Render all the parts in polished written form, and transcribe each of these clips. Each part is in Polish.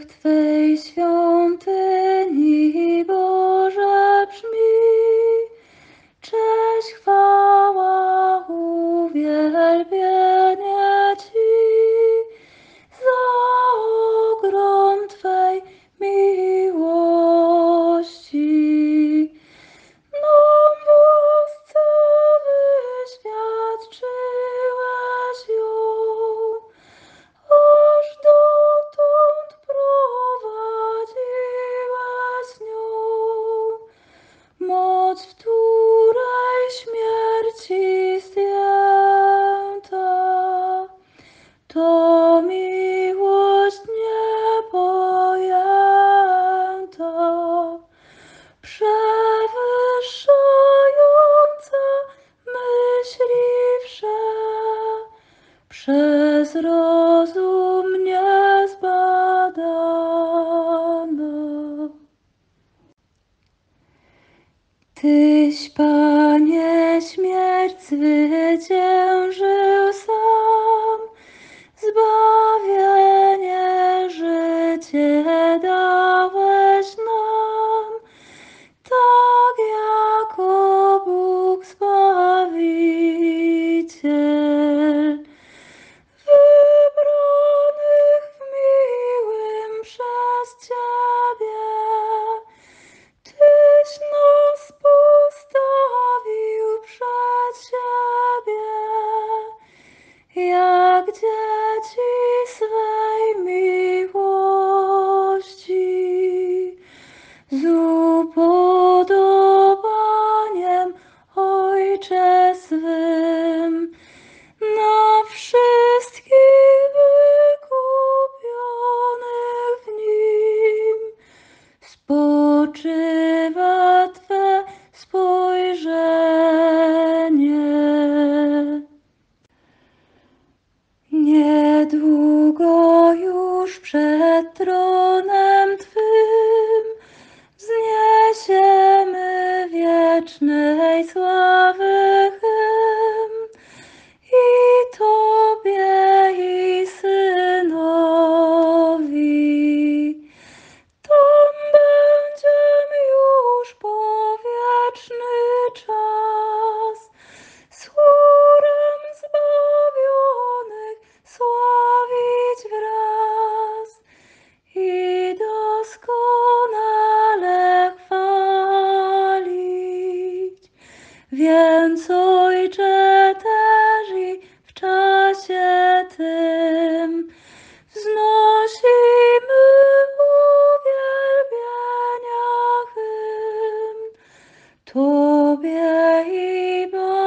Twej świątyni, Boże, brzmi. Cześć, chwała, uwielbienie Ci za ogrom Twej miłości. Nam w łasce wyświadczyłeś ją, aż dotąd prowadziłeś nią. Moc, w której śmierci zdjęta, to miłość niepojęta, przewyższająca myśli wsze, przez rozum niezbadana. Tyś, Panie, śmierć zwyciężył sam, zbawienie, życie dałeś nam, tak jako Bóg Zbawiciel. Wybranych w miłym przez Ciebie, Tyś nas postawił przed siebie, jak dzieci swej miłości, z upodobaniem, Ojcze swym, na wszystkich wykupionych w Nim spoczywa Twe spojrzenie. Niedługo już przed tronem Twym wzniesiemy wiecznej sławy hymn i Tobie i Synowi. Tam będziem już po wieczny czas z chórem zbawionych sławić wraz i doskonale chwalić. Więc Ojcze też i w czasie tym wznosimy uwielbienia hymn Tobie i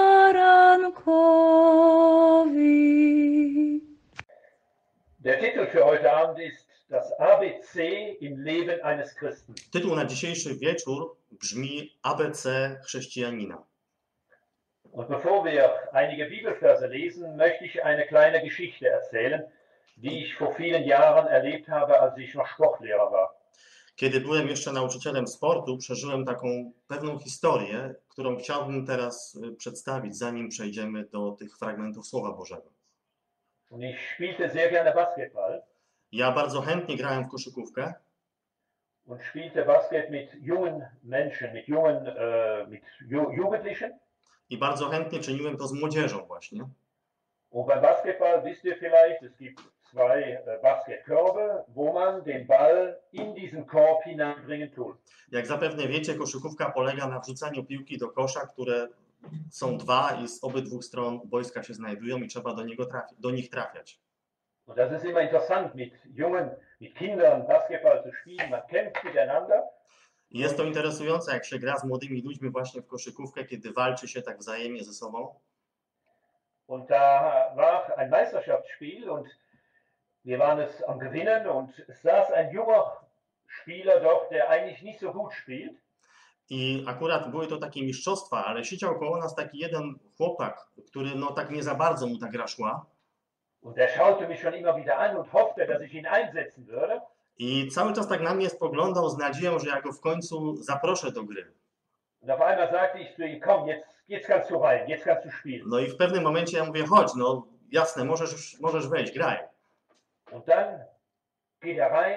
Barankowi. Der Titel für heute Abend ist Das ABC im Leben eines Christen. Tytuł na dzisiejszy wieczór brzmi ABC chrześcijanina. Und bevor wir einige Bibelverse lesen, möchte ich eine kleine Geschichte erzählen, die ich vor vielen Jahren erlebt habe, als ich noch Sportlehrer war. Kiedy byłem jeszcze nauczycielem sportu, przeżyłem taką pewną historię, którą chciałbym teraz przedstawić, zanim przejdziemy do tych fragmentów Słowa Bożego. Und ich spielte sehr gerne Basketball Ja bardzo chętnie grałem w koszykówkę und spielte Basket mit jungen Menschen, mit Jugendlichen. i bardzo chętnie czyniłem to z młodzieżą właśnie. Und beim Basketball wisst ihr vielleicht, es gibt zwei Basketkörbe, wo man den Ball in diesen Korb hineinbringen tut. Jak zapewne wiecie, koszykówka polega na wrzucaniu piłki do kosza, które są dwa i z obydwu stron boiska się znajdują i trzeba do nich trafiać. Und das ist immer interessant, mit Kindern Basketball zu spielen. Man kämpft miteinander. I jest to interesujące, jak się gra z młodymi ludźmi właśnie w koszykówkę, kiedy walczy się tak wzajemnie ze sobą. Und da war ein Meisterschaftsspiel und wir waren es am Gewinnen und es saß ein junger Spieler dort, der eigentlich nicht so gut spielt. I akurat były to takie mistrzostwa, ale siedział koło nas taki jeden chłopak, który no tak nie za bardzo mu ta gra szła. Und der schaute mich schon immer wieder an und hoffte, dass ich ihn einsetzen würde. I cały czas tak na mnie spoglądał z nadzieją, że ja go w końcu zaproszę do gry. Und auf einmal sagte ich zu ihm, komm, jetzt kannst du rein, jetzt kannst du spielen. No i w pewnym momencie ja mówię, chodź, no jasne, możesz wejść, graj. Und dann geht er rein,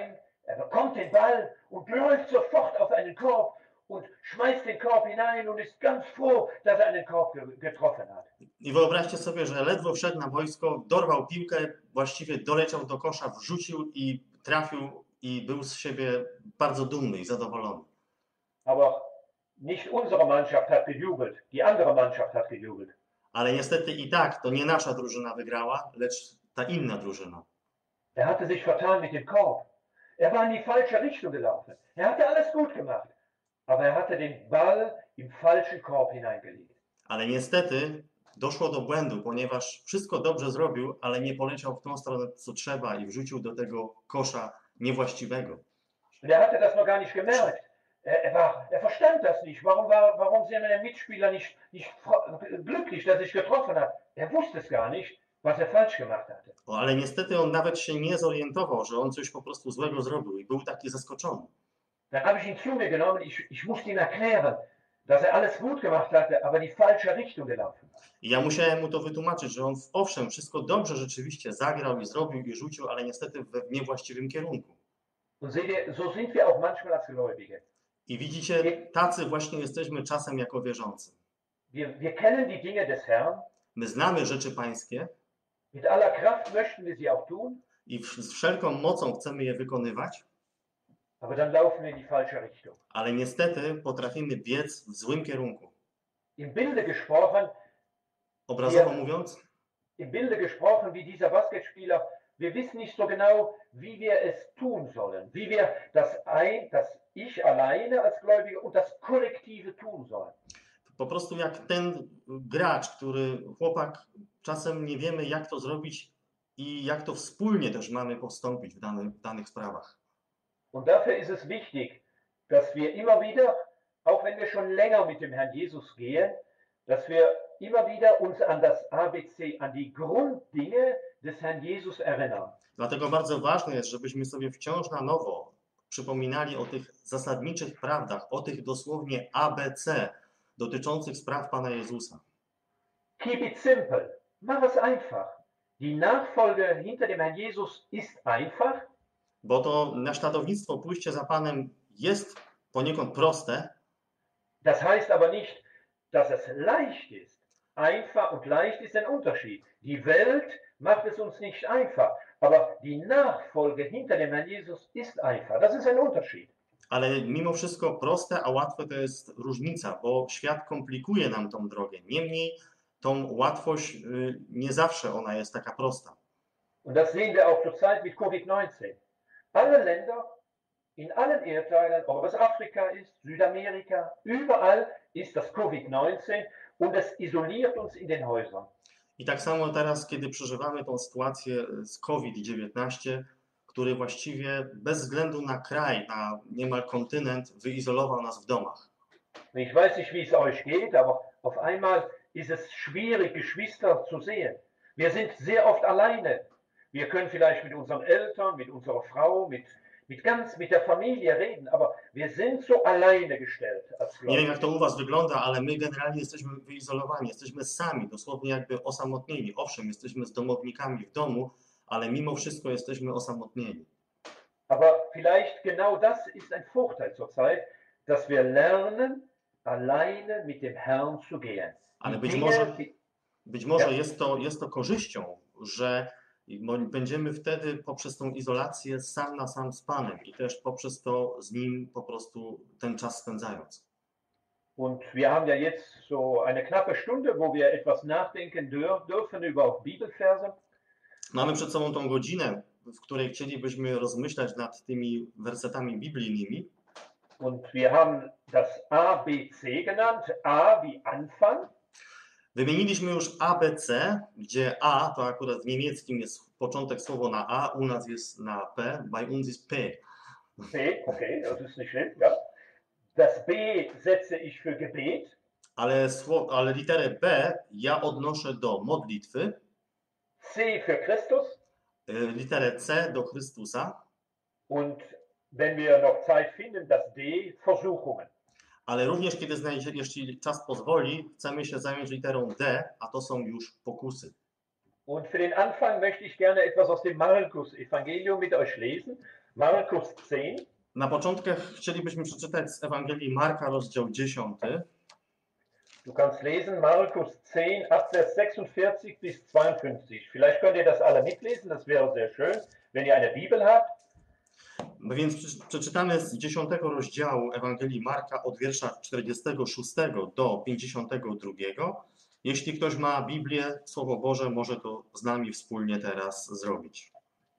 Er bekommt den Ball und läuft sofort auf einen Korb und schmeißt den Korb hinein und ist ganz froh, dass er einen Korb getroffen hat. I wyobraźcie sobie, że ledwo wszedł na boisko, dorwał piłkę, właściwie doleciał do kosza, wrzucił i trafił i był z siebie bardzo dumny i zadowolony. Aber nicht unsere Mannschaft hat gejubelt, die andere Mannschaft hat gejubelt. Ale niestety i tak to nie nasza drużyna wygrała, lecz ta inna drużyna. Er hatte sich vertan mit dem Korb. Er war in die falsche Richtung gelaufen. Er hatte alles gut gemacht, aber er hatte den Ball im falschen Korb hineingelegt. Ale niestety doszło do błędu, ponieważ wszystko dobrze zrobił, ale nie poleciał w tą stronę, co trzeba i wrzucił do tego kosza niewłaściwego. Und er hatte das noch gar nicht gemerkt. Er verstand das nicht. Warum sind meine Mitspieler nicht glücklich, dass ich getroffen habe? Er wusste es gar nicht, was er falsch gemacht hatte. Ale niestety on nawet się nie zorientował, że on coś po prostu złego zrobił i był taki zaskoczony. Dann habe ich ihn zu mir genommen. Ich musste ihm erklären, dass er alles gut gemacht hatte, aber die falsche Richtung gelaufen war. I ja musiałem mu to wytłumaczyć, że on owszem, wszystko dobrze rzeczywiście zagrał i zrobił i rzucił, ale niestety w niewłaściwym kierunku. Und seht ihr, so sind wir auch manchmal als Gläubige. I widzicie, tacy właśnie jesteśmy czasem jako wierzący. Wir kennen die Dinge des Herrn. My znamy rzeczy pańskie Mit aller Kraft möchten wir sie auch tun, i z wszelką mocą chcemy je wykonywać, aber dann laufen wir in die falsche Richtung. ale niestety potrafimy biec w złym kierunku. Im Bilde gesprochen, Obrazowo mówiąc, wie dieser Basketspieler, wir wissen nicht so genau, wie wir es tun sollen, wie wir das Ich alleine als Gläubiger und das Kollektive tun sollen. po prostu jak ten gracz, chłopak, czasem nie wiemy jak to zrobić i jak to wspólnie też mamy postąpić w danych sprawach. Und dafür ist es wichtig, dass wir immer wieder, auch wenn wir schon länger mit dem Herrn Jesus gehen, dass wir immer wieder uns an das ABC, an die Grunddinge des Herrn Jesus erinnern. Dlatego bardzo ważne jest, żebyśmy sobie wciąż na nowo przypominali o tych zasadniczych prawdach, o tych dosłownie ABC dotyczących spraw Pana Jezusa. Keep it simple. Mach es einfach. Die Nachfolge hinter dem Herrn Jesus ist einfach. Bo to naśladownictwo, pójście za Panem jest poniekąd proste. Das heißt aber nicht, dass es leicht ist. Einfach und leicht ist ein Unterschied. Die Welt macht es uns nicht einfach, aber die Nachfolge hinter dem Herrn Jesus ist einfach. Das ist ein Unterschied. Ale mimo wszystko proste, a łatwe to jest różnica, bo świat komplikuje nam tą drogę. Niemniej tą łatwość nie zawsze ona jest taka prosta. Und das sehen wir auch zurzeit mit Covid-19. Alle Länder, in allen Erdteilen, ob es Afrika ist, Südamerika, überall ist das Covid-19 und es isoliert uns in den Häusern. I tak samo teraz, kiedy przeżywamy tą sytuację z COVID-19, który właściwie bez względu na kraj, na niemal kontynent, wyizolował nas w domach. Ich weiß nicht, wie es euch geht, aber auf einmal ist es schwierig, Geschwister zu sehen. Wir sind sehr oft alleine. Wir können vielleicht mit unseren Eltern, mit unserer Frau, mit der Familie reden, aber wir sind so alleine gestellt als Nie wiem, Gläubige. jak to u was wygląda, ale my generalnie jesteśmy wyizolowani, jesteśmy sami, dosłownie jakby osamotnieni. Owszem, jesteśmy z domownikami w domu, ale mimo wszystko jesteśmy osamotnieni. Aber vielleicht genau das ist ein Vorteil zurzeit, dass wir lernen, alleine mit dem Herrn zu gehen. Ale Die być może Ja. jest to korzyścią, że będziemy wtedy poprzez tą izolację sam na sam z Panem i też poprzez to z Nim po prostu ten czas spędzając. Und wir haben ja jetzt so eine knappe Stunde, wo wir etwas nachdenken dürfen über Bibelverse. Mamy przed sobą tą godzinę, w której chcielibyśmy rozmyślać nad tymi wersetami biblijnymi. Und wir haben das ABC genannt. A wie Anfang. Wymieniliśmy już ABC, gdzie A to akurat w niemieckim jest początek słowo na A, u nas jest na P, bei uns ist P. P, okay, das ist nicht schlimm. Ja. Das B setze ich für Gebet. Ale literę B ja odnoszę do modlitwy, C für Christus. literę C do Chrystusa, Und wenn wir noch Zeit finden, das D Versuchungen. ale również jeśli czas pozwoli, chcemy się zająć literą D, a to są już pokusy. Und für den Anfang möchte ich gerne etwas aus dem Markus-Evangelium mit euch lesen. Markus 10. Na początku chcielibyśmy przeczytać z Ewangelii Marka, rozdział 10. Du kannst lesen Markus 10, Abvers 46 bis 52. Vielleicht könnt ihr das alle mitlesen, das wäre sehr schön, wenn ihr eine Bibel habt. No więc przeczytamy z 10 rozdziału Ewangelii Marka od wiersza 46 do 52. Jeśli ktoś ma Biblię, Słowo Boże, może to z nami wspólnie teraz zrobić.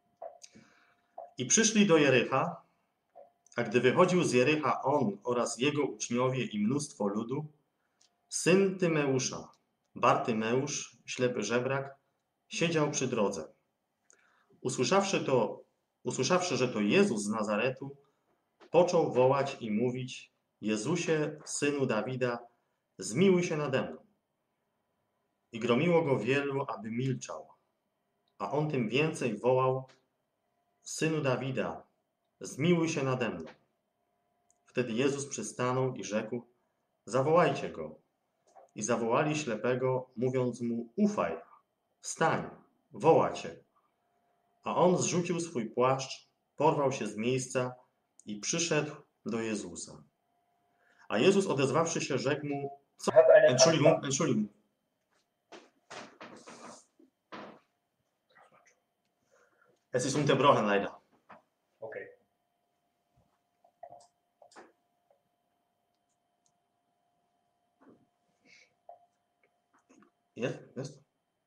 I przyszli do Jericha, a gdy wychodził z Jericha on oraz jego uczniowie i mnóstwo ludu, syn Tymeusza, Bartymeusz, ślepy żebrak, siedział przy drodze. Usłyszawszy, że to Jezus z Nazaretu, począł wołać i mówić: Jezusie, synu Dawida, zmiłuj się nade mną. I gromiło go wielu, aby milczał. A on tym więcej wołał: Synu Dawida, zmiłuj się nade mną. Wtedy Jezus przystanął i rzekł: Zawołajcie go. I zawołali ślepego, mówiąc mu: Ufaj, wstań, woła cię. A on zrzucił swój płaszcz, porwał się z miejsca i przyszedł do Jezusa. A Jezus odezwawszy się, rzekł mu: Entschuldigung. Es ist unterbrochen leider. Okay. Jest?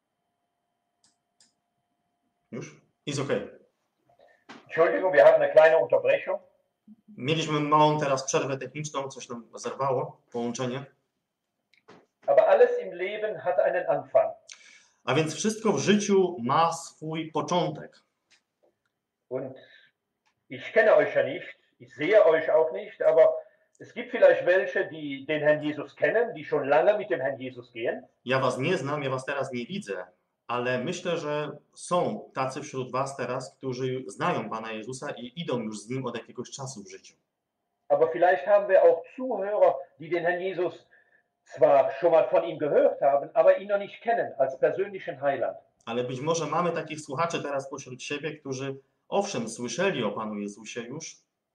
Już? Ist okay. Entschuldigung, wir hatten eine kleine Unterbrechung. Mieliśmy małą teraz przerwę techniczną, coś nam zerwało, połączenie. Aber alles im Leben hat einen Anfang. A więc wszystko w życiu ma swój początek. Und ich kenne euch ja nicht, ich sehe euch auch nicht, aber es gibt vielleicht welche, die den Herrn Jesus kennen, die schon lange mit dem Herrn Jesus gehen. Ja was nie znam, ja was teraz nie widzę, ale myślę, że są tacy wśród was teraz, którzy znają Pana Jezusa i idą już z Nim od jakiegoś czasu w życiu. Aber vielleicht haben wir auch Zuhörer, die den Herrn Jesus zwar schon mal von ihm gehört haben, aber ihn noch nicht kennen als persönlichen Heiland. Ale być może mamy takich słuchaczy teraz pośród siebie, którzy owszem słyszeli o Panu Jezusie już,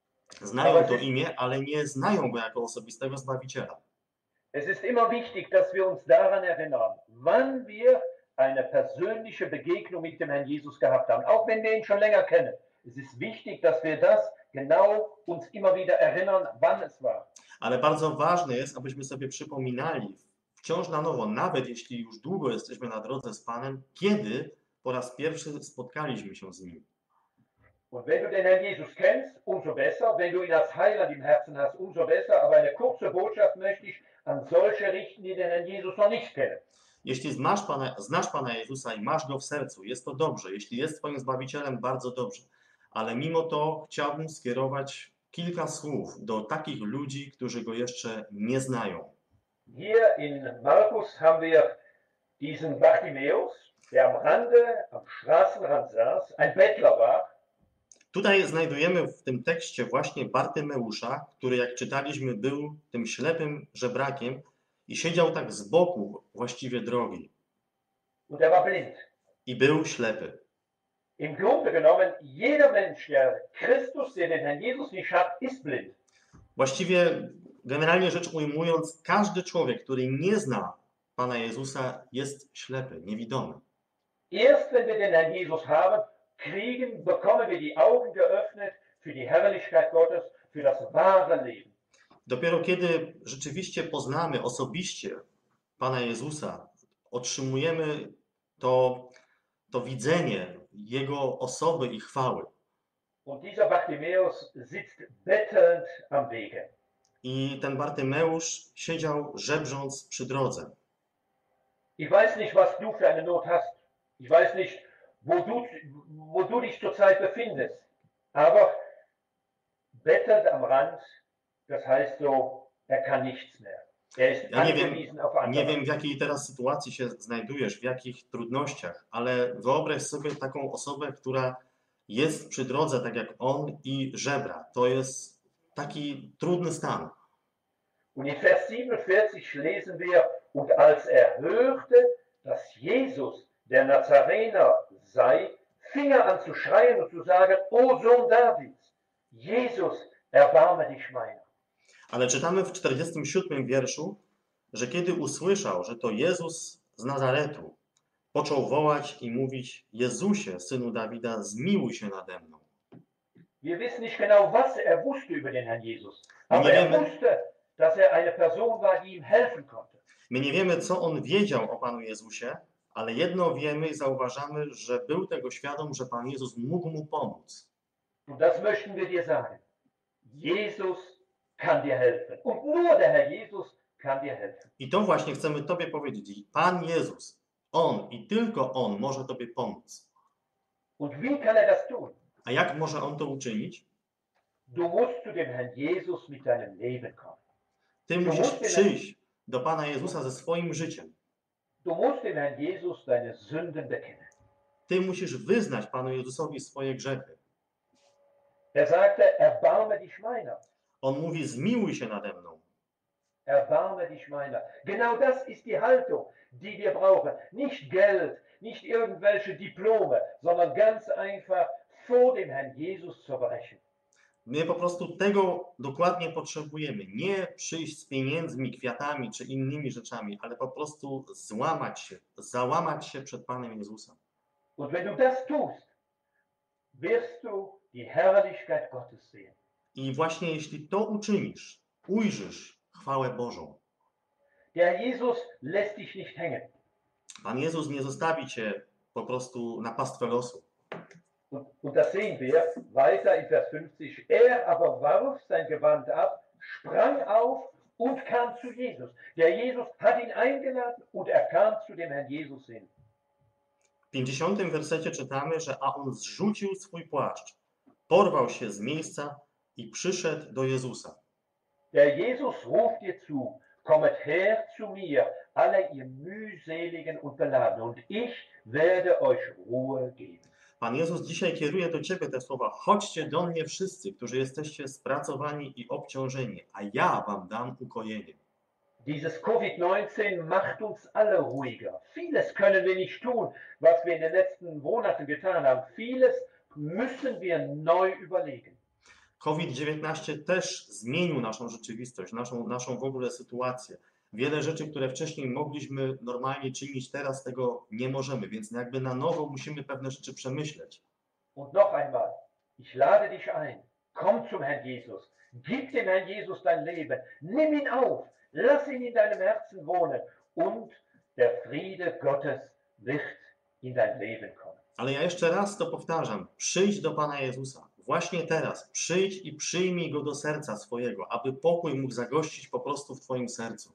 znają to imię, ale nie znają Go jako osobistego Zbawiciela. Es ist immer wichtig, dass wir uns daran erinnern, wann wir eine persönliche Begegnung mit dem Herrn Jesus gehabt haben, auch wenn wir ihn schon länger kennen. Es ist wichtig, dass wir das genau uns immer wieder erinnern, wann es war. Ale bardzo ważne jest, abyśmy sobie przypominali wciąż na nowo, nawet jeśli już długo jesteśmy na drodze z Panem, kiedy po raz pierwszy spotkaliśmy się z Nim. Und wenn du den Herrn Jesus kennst, umso besser. Wenn du ihn als Heiland im Herzen hast, umso besser. Aber eine kurze Botschaft möchte ich an solche richten, die den Herrn Jesus noch nicht kennen. Jeśli znasz Pana Jezusa i masz Go w sercu, jest to dobrze. Jeśli jest Twoim Zbawicielem, bardzo dobrze. Ale mimo to chciałbym skierować kilka słów do takich ludzi, którzy Go jeszcze nie znają. Hier in Markus haben wir diesen Bartimäus, der am Rande, am Straßenrand saß, ein Bettler war. Tutaj znajdujemy w tym tekście właśnie Bartymeusza, który jak czytaliśmy był tym ślepym żebrakiem i siedział tak z boku właściwie drogi. Und er war blind. I był ślepy. Im Grunde genommen, jeder Mensch, der Christus, der den Herrn Jesus nicht hat, ist blind. Właściwie, generalnie rzecz ujmując, każdy człowiek, który nie zna Pana Jezusa, jest ślepy, niewidomy. Erst wenn wir den Herrn Jesus haben, bekommen wir die Augen geöffnet für die Herrlichkeit Gottes, für das wahre Leben. Dopiero kiedy rzeczywiście poznamy osobiście Pana Jezusa, otrzymujemy to widzenie Jego osoby i chwały. Und dieser Bartimäus sitzt bettelnd am Wege. I ten Bartymeusz siedział żebrząc przy drodze. Ich weiß nicht, was du für eine Not hast. Ich weiß nicht, wo du dich zurzeit befindest. Aber bettelnd am Rand, das heißt so, er kann nichts mehr. Er ist angewiesen auf andere. Nie wiem, w jakiej teraz sytuacji się znajdujesz, w jakich trudnościach, ale wyobraź sobie taką osobę, która jest przy drodze, tak jak on, i żebra. To jest taki trudny stan. Und in Vers 47 lesen wir, und als er hörte, dass Jesus der Nazarener sei, fing er an zu schreien und zu sagen, O Sohn Davids, Jesus, erbarme dich meiner. Ale czytamy w 47 wierszu, że kiedy usłyszał, że to Jezus z Nazaretu, począł wołać i mówić: Jezusie, Synu Dawida, zmiłuj się nade mną. Wir wissen nicht genau, was er wusste über den Herrn Jesus, aber er wusste, dass er eine Person war, die ihm helfen konnte. My nie wiemy, co on wiedział o Panu Jezusie, ale jedno wiemy i zauważamy, że był tego świadom, że Pan Jezus mógł mu pomóc. Und das möchten wir dir sagen. Jesus kann dir helfen. Und nur der Herr Jesus kann dir helfen. I to właśnie chcemy Tobie powiedzieć. Pan Jezus, On i tylko On może Tobie pomóc. Und wie kann er das tun? A jak może On to uczynić? Du musst zu dem Herrn Jesus mit deinem Leben kommen. Ty musisz przyjść do Pana Jezusa ze swoim życiem. Du musst dem Herrn Jesus deine Sünden bekennen. Ty musisz wyznać Panu Jezusowi swoje grzechy. Er sagte, erbarme dich meiner. On mówi: zmiłuj się nade mną. Erbarme dich meiner. Genau das ist die Haltung, die wir brauchen. Nicht Geld, nicht irgendwelche Diplome, sondern ganz einfach vor dem Herrn Jesus zu brechen. My po prostu tego dokładnie potrzebujemy. Nie przyjść z pieniędzmi, kwiatami czy innymi rzeczami, ale po prostu złamać się, załamać się przed Panem Jezusem. Und wenn du das tust, wirst du die Herrlichkeit Gottes sehen. I właśnie jeśli to uczynisz, ujrzysz chwałę Bożą. Der Jesus lässt dich nicht hängen. Pan Jezus nie zostawi cię po prostu na pastwę losu. Und das sehen wir weiter in Vers 50. Er aber warf sein Gewand ab, sprang auf und kam zu Jesus. Der Jesus hat ihn eingeladen und er kam zu dem Herrn Jesus hin. W 50 wersecie czytamy, że a on zrzucił swój płaszcz, porwał się z miejsca i przyszedł do Jezusa. Der Jesus ruft dir zu, kommet her zu mir, alle ihr mühseligen und beladenen, und ich werde euch Ruhe geben. Pan Jezus dzisiaj kieruje do ciebie te słowa: chodźcie do mnie wszyscy, którzy jesteście spracowani i obciążeni, a ja wam dam ukojenie. Dieses Covid-19 macht uns alle ruhiger. Vieles können wir nicht tun, was wir in den letzten Monaten getan haben. Vieles müssen wir neu überlegen. COVID-19 też zmienił naszą rzeczywistość, naszą w ogóle sytuację. Wiele rzeczy, które wcześniej mogliśmy normalnie czynić, teraz tego nie możemy, więc jakby na nowo musimy pewne rzeczy przemyśleć. Und noch einmal, ich lade dich ein, komm zum Herrn Jesus, gib dem Herrn Jesus dein Leben, nimm ihn auf, lass ihn in deinem Herzen wohnen und der Friede Gottes wird in dein Leben kommen. Ale ja jeszcze raz to powtarzam, przyjdź do Pana Jezusa. Właśnie teraz przyjdź i przyjmij Go do serca swojego, aby pokój mógł zagościć po prostu w Twoim sercu.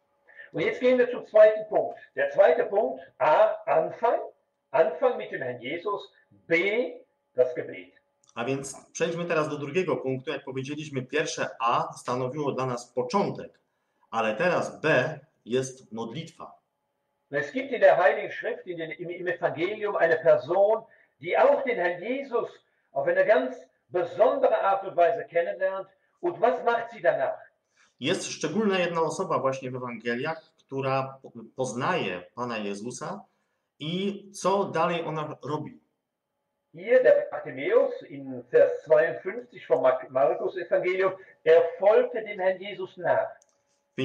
Und jetzt gehen wir zum zweiten Punkt. Der zweite Punkt, A, Anfang. Anfang mit dem Herrn Jesus. B, das Gebet. A więc przejdźmy teraz do drugiego punktu. Jak powiedzieliśmy, pierwsze A stanowiło dla nas początek, ale teraz B jest modlitwa. Es gibt in der Heiligen Schrift, im Evangelium, eine Person, die auch den Herrn Jesus auf eine ganz besondere Art und Weise kennenlernt. Und was macht sie danach? Jest szczególna jedna osoba właśnie w Ewangeliach, która poznaje Pana Jezusa i co dalej ona robi. Hier der Bartimäus in Vers 52 vom Markus Evangelium, er folgte dem Herrn Jesus nach. W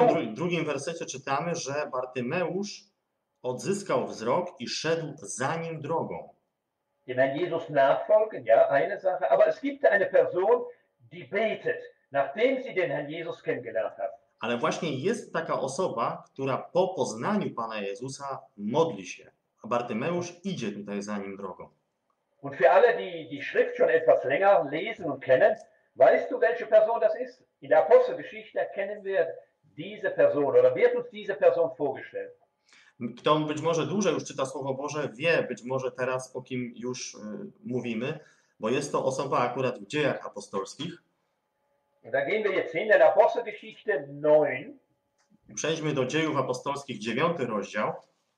52 wersecie czytamy, że Bartymeusz odzyskał wzrok i szedł za nim drogą. Dem Herrn Jesus nachfolgen, ja, eine Sache, aber es gibt eine Person, die betet, nachdem sie den Herrn Jesus kennengelernt hat. Ale właśnie jest taka osoba, która po poznaniu Pana Jezusa modli się, a Bartymeusz idzie tutaj za nim drogą. Und für alle, die die Schrift schon etwas länger lesen und kennen, weißt du, welche Person das ist? In der Apostelgeschichte erkennen wir diese Person oder wird uns diese Person vorgestellt. Kto być może dłużej już czyta Słowo Boże, wie być może teraz, o kim już mówimy, bo jest to osoba akurat w Dziejach Apostolskich. Und da gehen wir jetzt hin in Apostelgeschichte 9. Przejdźmy do Dziejów Apostolskich, 9 rozdział.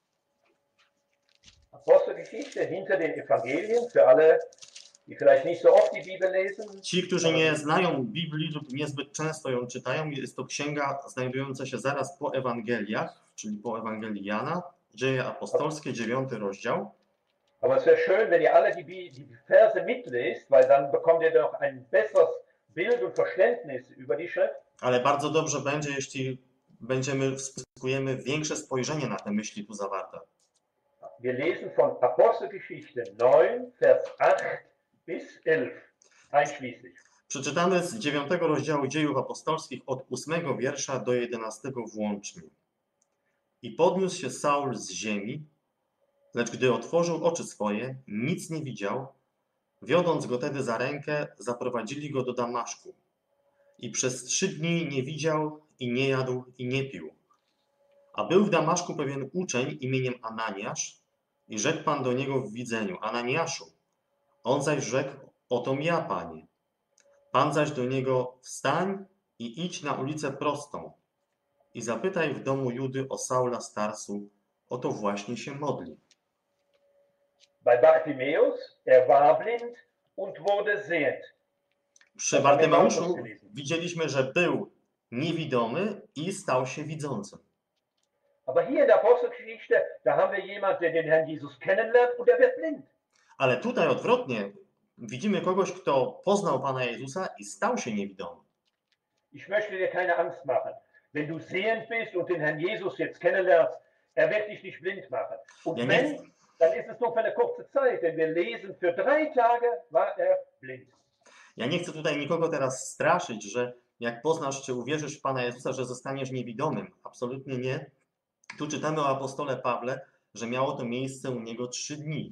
Apostelgeschichte hinter den Evangelien, für alle, die vielleicht nicht so oft die Bibel lesen. Ci, którzy nie znają Biblii lub niezbyt często ją czytają, jest to księga znajdująca się zaraz po Ewangeliach, czyli po Ewangelii Jana, Dzieje apostolskie, 9 rozdział. Aber es wäre schön, wenn ihr alle die Verse mitlest, weil dann bekommt ihr doch ein besseres Bild und Verständnis über die Schrift. Ale bardzo dobrze będzie, jeśli zyskujemy większe spojrzenie na te myśli tu zawarte. Wir lesen von Apostelgeschichte 9, Vers 8 bis 11 einschließlich. Przeczytamy z 9 rozdziału Dziejów Apostolskich od 8 wiersza do 11 włącznie. I podniósł się Saul z ziemi, lecz gdy otworzył oczy swoje, nic nie widział. Wiodąc go tedy za rękę, zaprowadzili go do Damaszku. I przez 3 dni nie widział i nie jadł i nie pił. A był w Damaszku pewien uczeń imieniem Ananiasz i rzekł Pan do niego w widzeniu: Ananiaszu. On zaś rzekł: otom ja, Panie. Pan zaś do niego: wstań i idź na ulicę prostą i zapytaj w domu Judy o Saula z Tarsu, oto właśnie się modli. Bei Bartimäus, war blind und wurde sehend. Przy Bartymeuszu widzieliśmy, że był niewidomy i stał się widzącym. Aber hier in der Apostelgeschichte, da haben wir jemanden, der den Herrn Jesus kennenlernt und er wird blind. Ale tutaj odwrotnie, widzimy kogoś, kto poznał Pana Jezusa i stał się niewidomy. Ich möchte dir keine Angst machen. Wenn du sehend bist und den Herrn Jesus jetzt kennenlernst, er wird dich nicht blind machen. Und Ja, wenn, dann ist es nur für eine kurze Zeit, denn wir lesen, für 3 Tage war er blind. Ja nie chcę tutaj nikogo teraz straszyć, że jak poznasz czy uwierzysz w Pana Jezusa, że zostaniesz niewidomym. Absolutnie nie. Tu czytamy o apostole Pawle, że miało to miejsce u niego 3 dni.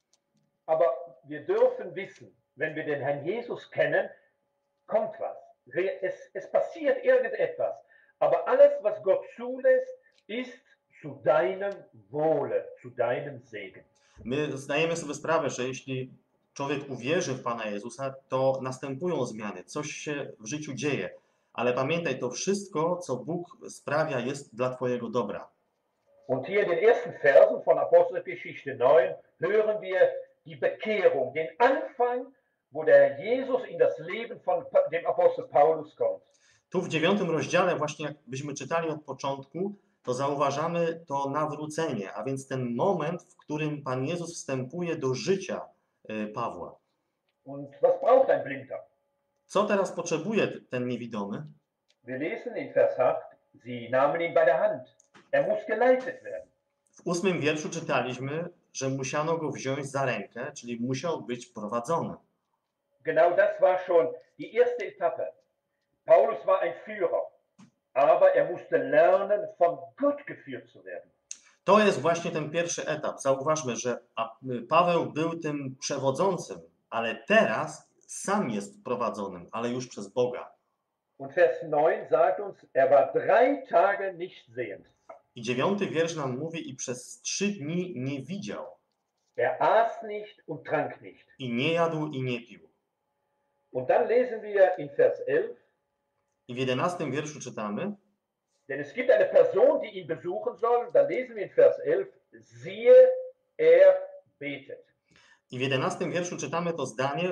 Aber wir dürfen wissen, wenn wir den Herrn Jesus kennen, kommt was. Es passiert irgendetwas. Aber alles, was Gott zulässt, ist zu deinem Wohle, zu deinem Segen. My zdajemy sobie sprawę, że jeśli człowiek uwierzy w Pana Jezusa, to następują zmiany, coś się w życiu dzieje. Ale pamiętaj, to wszystko, co Bóg sprawia, jest dla Twojego dobra. Und hier in den ersten Versen von Apostelgeschichte 9 hören wir die Bekehrung, den Anfang, wo der Jesus in das Leben von dem Apostel Paulus kommt. Tu w 9 rozdziale, właśnie jakbyśmy czytali od początku, to zauważamy to nawrócenie, a więc ten moment, w którym Pan Jezus wstępuje do życia Pawła. Und was braucht ein Blinder? Co teraz potrzebuje ten niewidomy? Wir lesen in Vers 8, sie nahmen ihn bei der Hand. Er muss geleitet werden. W 8 wierszu czytaliśmy, że musiano go wziąć za rękę, czyli musiał być prowadzony. Genau das war schon die erste Etappe. Paulus war ein Führer, aber er musste lernen, von Gott geführt zu werden. To jest właśnie ten pierwszy etap. Zauważmy, że Paweł był tym przewodzącym, ale teraz sam jest prowadzonym, ale już przez Boga. Und Vers 9 sagt uns, er war 3 Tage nicht sehend. I 9 wiersz nam mówi, i przez 3 dni nie widział. Er aß nicht und trank nicht. I nie jadł, i nie pił. Und dann lesen wir in Vers 11, I w 11 wierszu czytamy, denn es gibt eine Person, die ihn besuchen soll. Da lesen wir in Vers 11, siehe, er betet. i w 11 wierszu czytamy to zdanie,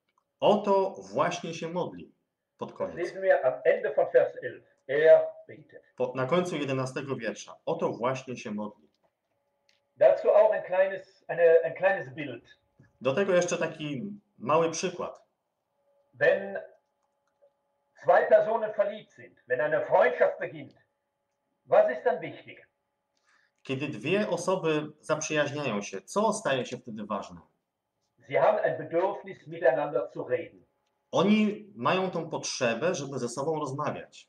oto właśnie się modli. Pod Das koniec. lesen wir am Ende von Vers 11, er betet. Na końcu 11 wiersza. Oto właśnie się modli. Dazu auch ein kleines Bild. Do tego jeszcze taki mały przykład. Wenn 2 Personen verliebt sind, wenn eine Freundschaft beginnt, was ist dann wichtig? Kiedy 2 osoby zaprzyjaźniają się, co staje się wtedy ważne? Sie haben ein Bedürfnis, miteinander zu reden. Oni mają tą potrzebę, żeby ze sobą rozmawiać.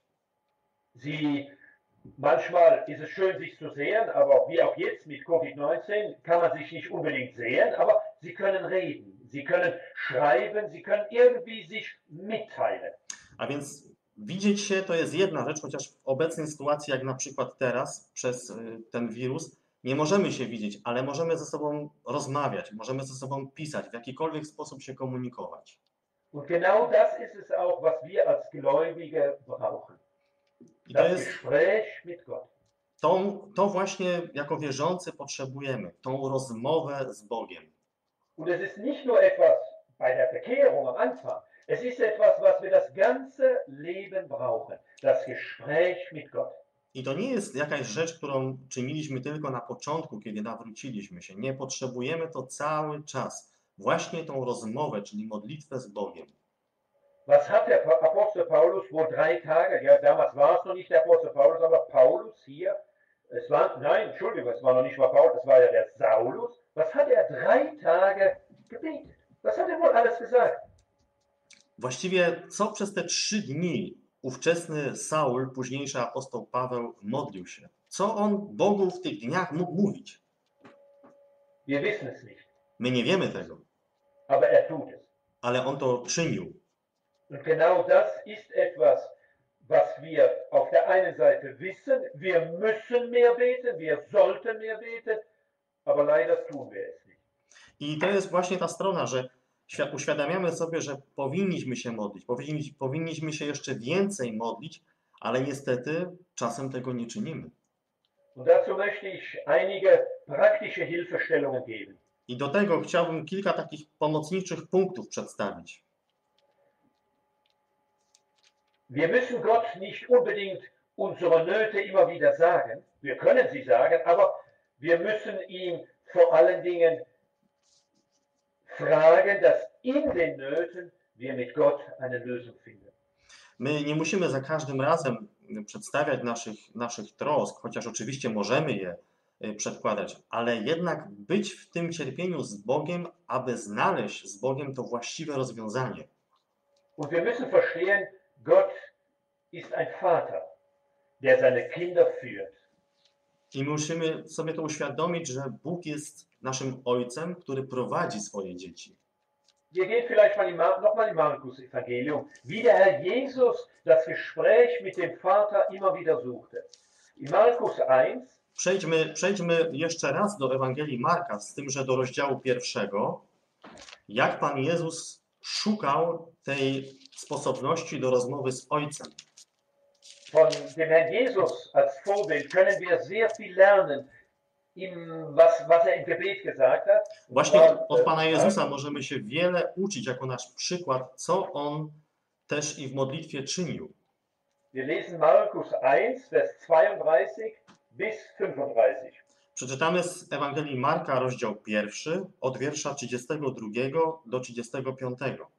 Manchmal ist es schön, sich zu sehen, aber wie auch jetzt mit Covid-19 kann man sich nicht unbedingt sehen, aber sie können reden, sie können schreiben, sie können irgendwie sich mitteilen. A więc widzieć się to jest jedna rzecz, chociaż w obecnej sytuacji, jak na przykład teraz, przez ten wirus, nie możemy się widzieć, ale możemy ze sobą rozmawiać, możemy ze sobą pisać, w jakikolwiek sposób się komunikować. Und genau das ist es auch, was wir als Gläubige brauchen. I to Das jest Gespräch mit Gott. to właśnie jako wierzący potrzebujemy, tą rozmowę z Bogiem. Und es ist nicht nur etwas bei der Bekehrung am Anfang, es ist etwas, was wir das ganze Leben brauchen. Das Gespräch mit Gott. I to nie jest jakaś rzecz, którą czyniliśmy tylko na początku, kiedy nawróciliśmy się. Nie, potrzebujemy to cały czas. Właśnie tą rozmowę, czyli modlitwę z Bogiem. Was hat der Apostel Paulus wohl 3 Tage, ja damals war es noch nicht der Apostel Paulus, aber Paulus hier, nein, Entschuldigung, es war noch nicht mal Paulus, es war ja der Saulus. Was hat er 3 Tage gebetet? Was hat er wohl alles gesagt? Właściwie co przez te 3 dni ówczesny Saul, późniejszy apostoł Paweł, modlił się? Co on Bogu w tych dniach mógł mówić? Wir wissen es nicht, My nie wiemy tego, aber er tut es. ale on to czynił. Und genau das ist etwas, was wir auf der einen Seite wissen. Wir müssen mehr beten, wir sollten mehr beten, aber leider tun wir es nicht. I to jest właśnie ta strona, że uświadamiamy sobie, że powinniśmy się modlić, powinniśmy się jeszcze więcej modlić, ale niestety czasem tego nie czynimy. Und dazu möchte ich einige praktische Hilfestellungen geben. I do tego chciałbym kilka takich pomocniczych punktów przedstawić. Wir müssen Gott nicht unbedingt unsere Nöte immer wieder sagen. Wir können sie sagen, aber wir müssen ihm vor allen Dingen fragen, dass in den Nöten wir mit Gott eine Lösung finden. My nie musimy za każdym razem przedstawiać naszych trosk, chociaż oczywiście możemy je przedkładać, ale jednak być w tym cierpieniu z Bogiem, aby znaleźć z Bogiem to właściwe rozwiązanie. Und wir müssen verstehen, Gott ist ein Vater, der seine Kinder führt. I musimy sobie to uświadomić, że Bóg jest naszym Ojcem, który prowadzi swoje dzieci. Wir gehen vielleicht nochmal im Markus-Evangelium, wie der Herr Jesus das Gespräch mit dem Vater immer wieder suchte. In Markus 1, Przejdźmy jeszcze raz do Ewangelii Marka, z tym, że do rozdziału 1, jak Pan Jezus szukał tej sposobności do rozmowy z Ojcem. von dem Herrn Jesus als Vorbild können wir sehr viel lernen, was er im Gebet gesagt hat. Właśnie od Pana Jezusa możemy się wiele uczyć jako nasz przykład, co On też i w modlitwie czynił. Wir lesen Markus 1, Vers 32 bis 35. Przeczytamy z Ewangelii Marka, rozdział 1, od wiersza 32 do 35.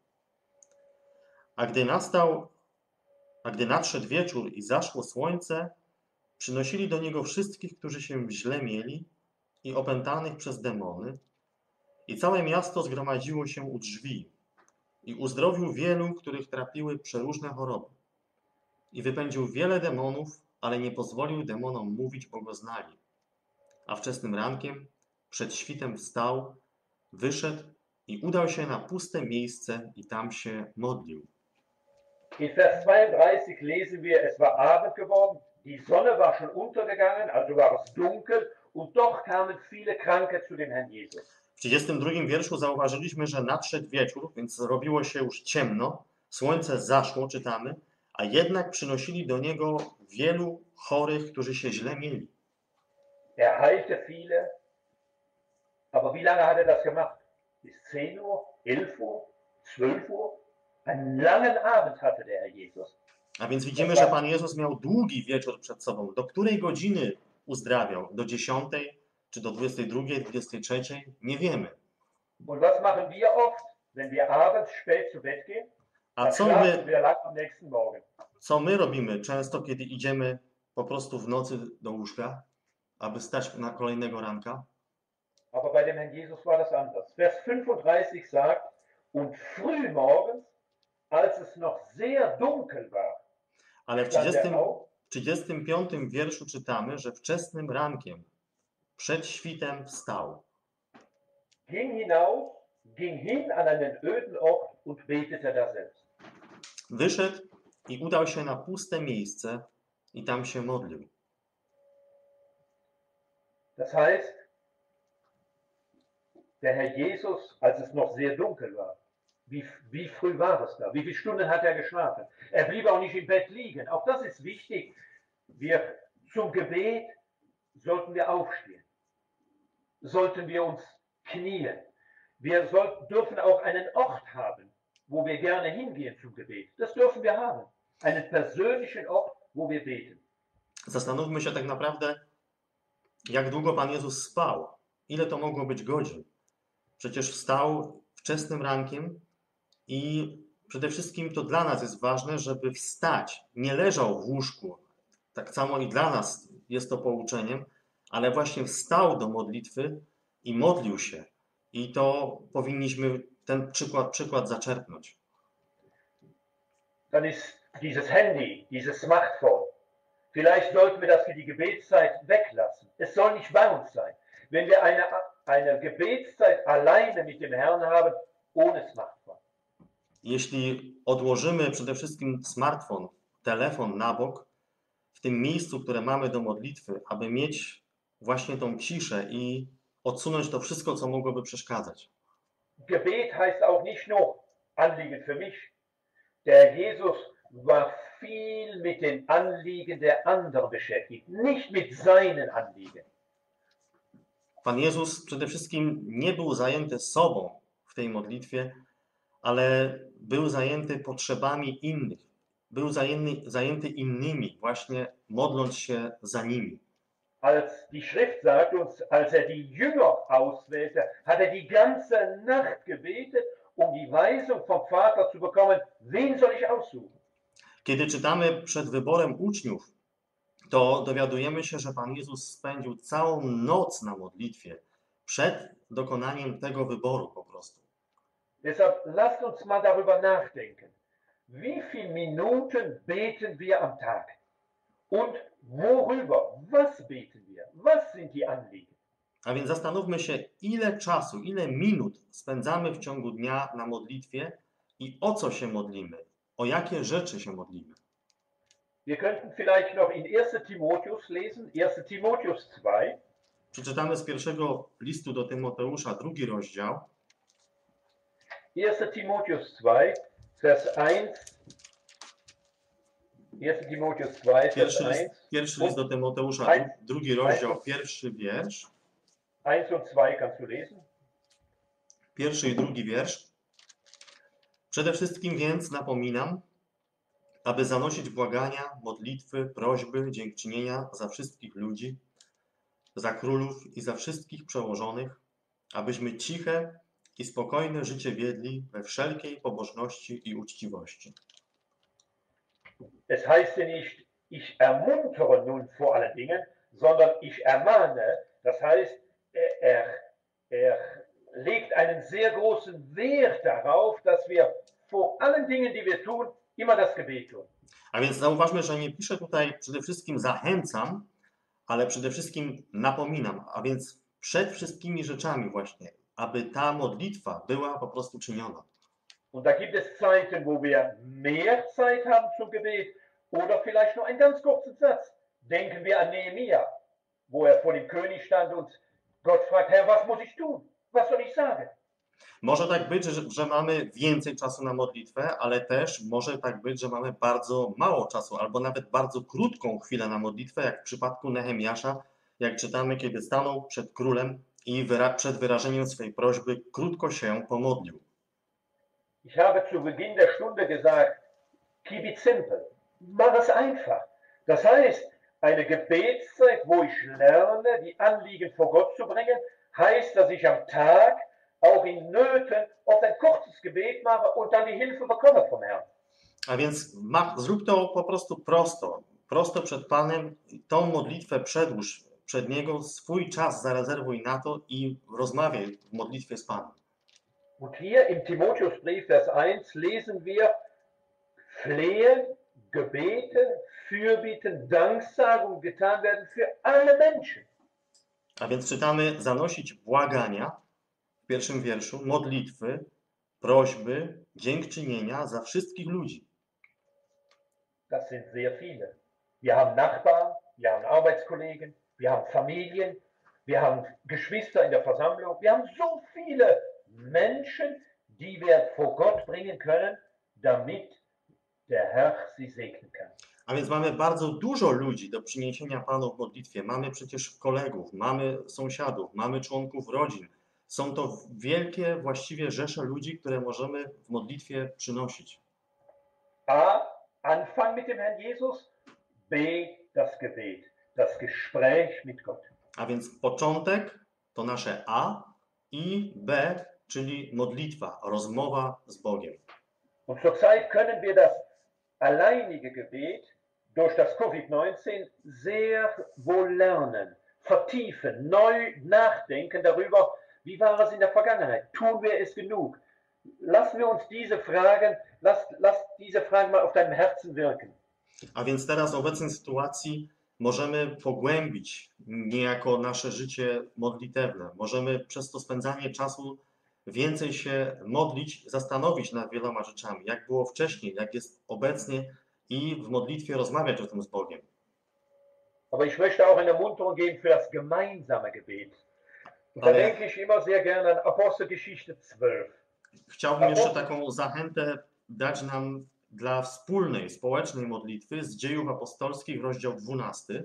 A gdy nadszedł wieczór i zaszło słońce, przynosili do niego wszystkich, którzy się źle mieli i opętanych przez demony, i całe miasto zgromadziło się u drzwi i uzdrowił wielu, których trapiły przeróżne choroby. I wypędził wiele demonów, ale nie pozwolił demonom mówić, bo go znali. A wczesnym rankiem, przed świtem wstał, wyszedł i udał się na puste miejsce i tam się modlił. In Vers 32 lesen wir, es war Abend geworden, die Sonne war schon untergegangen, also war es dunkel, und doch kamen viele Kranke zu dem Herrn Jesus. W 32 wierszu zauważyliśmy, że nadszedł wieczór, więc robiło się już ciemno, słońce zaszło, czytamy, a jednak przynosili do niego wielu chorych, którzy się źle mieli. Er heilte viele, aber wie lange hat er das gemacht? Bis 10 Uhr, 11 Uhr, 12 Uhr? Einen langen Abend hatte der Herr Jesus. A więc widzimy, że Pan Jezus miał długi wieczór przed sobą. Do której godziny uzdrawiał? Do 10, czy do 22, 23? Nie wiemy. Und was machen wir oft, wenn wir abends spät zu Bett gehen? A Dann schlafen wir lang am nächsten Morgen. co my robimy często, kiedy idziemy po prostu w nocy do łóżka, aby stać na kolejnego ranka? Aber bei dem Herrn Jesus war das anders. Vers 35 sagt, und früh morgens, als es noch sehr dunkel war, Ale w stand er auf, 35 wierszu czytamy, że wczesnym rankiem, przed świtem wstał. ging hin an einen öden Ort und betete daselbst. Wyszedł i udał się na puste miejsce i tam się modlił. Das heißt, der Herr Jesus, als es noch sehr dunkel war, wie früh war es da? Wie viele Stunden hat er geschlafen? Er blieb auch nicht im Bett liegen. Auch das ist wichtig. Zum Gebet sollten wir aufstehen. Sollten wir uns knien. Wir dürfen auch einen Ort haben, wo wir gerne hingehen zum Gebet. Das dürfen wir haben. Einen persönlichen Ort, wo wir beten. Zastanówmy się tak naprawdę, jak długo Pan Jezus spał. Ile to mogło być godzin? Przecież wstał wczesnym rankiem i przede wszystkim to dla nas jest ważne, żeby wstać. Nie leżał w łóżku. Tak samo i dla nas jest to pouczeniem, ale właśnie wstał do modlitwy i modlił się. I to powinniśmy ten przykład zaczerpnąć. Dann ist dieses Handy, dieses Smartphone. Vielleicht sollten wir das für die Gebetszeit weglassen. Es soll nicht bei uns sein. Wenn wir eine Gebetszeit alleine mit dem Herrn haben, ohne Smartphone. Jeśli odłożymy przede wszystkim smartfon, telefon na bok, w tym miejscu, które mamy do modlitwy, aby mieć właśnie tą ciszę i odsunąć to wszystko, co mogłoby przeszkadzać. Gebet heißt auch nicht nur Anliegen für mich. Der Jesus war viel mit den Anliegen der anderen beschäftigt, nicht mit seinen Anliegen. Pan Jezus przede wszystkim nie był zajęty sobą w tej modlitwie, ale był zajęty potrzebami innych. Był zajęty innymi, właśnie modląc się za nimi. Als die Schrift sagt uns, als die Jünger auswählte, hat die ganze Nacht gebetet, die Weisung vom Vater zu bekommen, wen soll ich aussuchen? Kiedy czytamy przed wyborem uczniów, to dowiadujemy się, że Pan Jezus spędził całą noc na modlitwie przed dokonaniem tego wyboru po prostu. Deshalb lasst uns mal darüber nachdenken. Wie viele Minuten beten wir am Tag? Und worüber? Was beten wir? Was sind die Anliegen? A więc zastanówmy się, ile czasu, ile minut spędzamy w ciągu dnia na modlitwie i o co się modlimy, o jakie rzeczy się modlimy. Wir könnten vielleicht noch in 1. Timotheus lesen, 1. Timotheus 2. Przeczytamy z pierwszego listu do Tymoteusza, 2 rozdział. 1. Timotheus 2, Vers 1. 1. Timotheus 2, Vers 1. Pierwszy list do Tymoteusza, 2 rozdział, pierwszy wiersz. 1 und 2 kannst du lesen. Pierwszy i drugi wiersz. Przede wszystkim więc napominam, aby zanosić błagania, modlitwy, prośby, dziękczynienia za wszystkich ludzi, za królów i za wszystkich przełożonych, abyśmy ciche i spokojne życie wiedli we wszelkiej pobożności i uczciwości. Es heißt ja nicht, ich ermuntere nun vor allen Dingen, sondern ich ermahne. Das heißt, er legt einen sehr großen Wert darauf, dass wir vor allen Dingen, die wir tun, immer das Gebet tun. A więc zauważmy, że nie pisze tutaj przede wszystkim zachęcam, ale przede wszystkim napominam, a więc przed wszystkimi rzeczami właśnie, aby ta modlitwa była po prostu czyniona. Und da gibt es Zeiten, wo wir mehr Zeit haben zum Gebet oder vielleicht nur einen ganz kurzen Satz. Denken wir an Nehemia, wo er vor dem König stand und Gott fragt, Herr, was muss ich tun? Was soll ich sagen? Może tak być, że mamy więcej czasu na modlitwę, ale też może tak być, że mamy bardzo mało czasu, albo nawet bardzo krótką chwilę na modlitwę, jak w przypadku Nehemiasza, jak czytamy, kiedy stanął przed królem i przed wyrażeniem swej prośby krótko się pomodlił. Ich habe zu Beginn der Stunde gesagt, keep it simple, mach es einfach. Das heißt, eine Gebetszeit, wo ich lerne, die Anliegen vor Gott zu bringen, heißt, dass ich am Tag auch in Nöten oft ein kurzes Gebet mache und dann die Hilfe bekomme vom Herrn. A więc zrób to po prostu prosto przed Panem, tą modlitwę przedłóż przed Niego, swój czas zarezerwuj na to i rozmawiaj w modlitwie z Panem. Und hier im Timotheusbrief, Vers 1, lesen wir Flehen, Gebeten, Fürbieten, Danksagung getan werden für alle Menschen. A więc czytamy zanosić błagania w pierwszym wierszu, modlitwy, prośby, dziękczynienia za wszystkich ludzi. Das sind sehr viele. Wir haben Nachbarn, wir haben Arbeitskollegen, wir haben Familien, wir haben Geschwister in der Versammlung, wir haben so viele Menschen, die wir vor Gott bringen können, damit der Herr sie segnen kann. A więc mamy bardzo dużo ludzi do przyniesienia Panu w modlitwie. Mamy przecież kolegów, mamy sąsiadów, mamy członków rodzin. Są to wielkie właściwie rzesze ludzi, które możemy w modlitwie przynosić. A. Anfang mit dem Herrn Jesus. B. das Gebet, das Gespräch mit Gott. A więc początek to nasze A i B, czyli modlitwa, rozmowa z Bogiem. Und zurzeit können wir das alleinige Gebet durch das Covid-19 sehr wohl lernen, vertiefen, neu nachdenken darüber, wie war es in der Vergangenheit? Tun wir es genug? Lassen wir uns diese Fragen, lass diese Fragen mal auf deinem Herzen wirken. A więc teraz w obecnej sytuacji możemy pogłębić niejako nasze życie modlitewne. Możemy przez to spędzanie czasu więcej się modlić, zastanowić nad wieloma rzeczami, jak było wcześniej, jak jest obecnie i w modlitwie rozmawiać o tym z Bogiem. Aber ich möchte auch eine Ermunterung geben für das gemeinsame Gebet. Und da Ale- denke ich immer sehr gerne an Apostelgeschichte 12. Chciałbym jeszcze taką zachętę dać nam dla wspólnej, społecznej modlitwy z Dziejów Apostolskich, rozdział 12.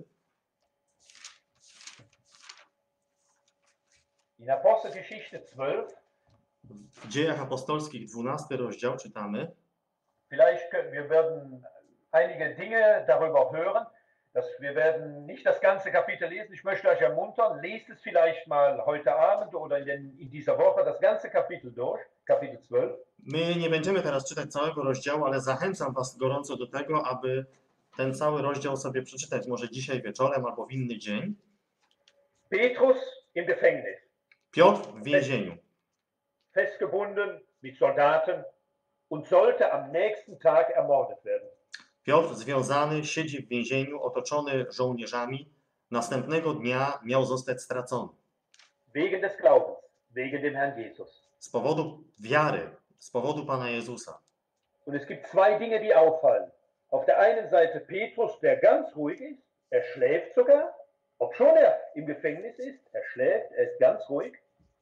In Apostelgeschichte 12, W Dziejach Apostolskich 12 rozdział czytamy: wir werden einige Dinge darüber hören. Wir werden nicht das ganze Kapitel lesen. Ich möchte euch ermuntern, lest es vielleicht mal heute Abend oder in dieser Woche das ganze Kapitel durch, Kapitel 12. My nie będziemy teraz czytać całego rozdziału, ale zachęcam was gorąco do tego, aby ten cały rozdział sobie przeczytać może dzisiaj wieczorem albo w inny dzień. Petrus im Gefängnis, Piotr w więzieniu. festgebunden mit Soldaten und sollte am nächsten Tag ermordet werden. Piotr związany, siedzi w więzieniu, otoczony żołnierzami. Następnego dnia miał zostać stracony. Wegen des Glaubens, wegen dem Herrn Jesus. Z powodu wiary, z powodu Pana Jezusa. Und es gibt zwei Dinge, die auffallen. Auf der einen Seite Petrus, der ganz ruhig ist, er schläft sogar, obschon er im Gefängnis ist, er schläft, er ist ganz ruhig.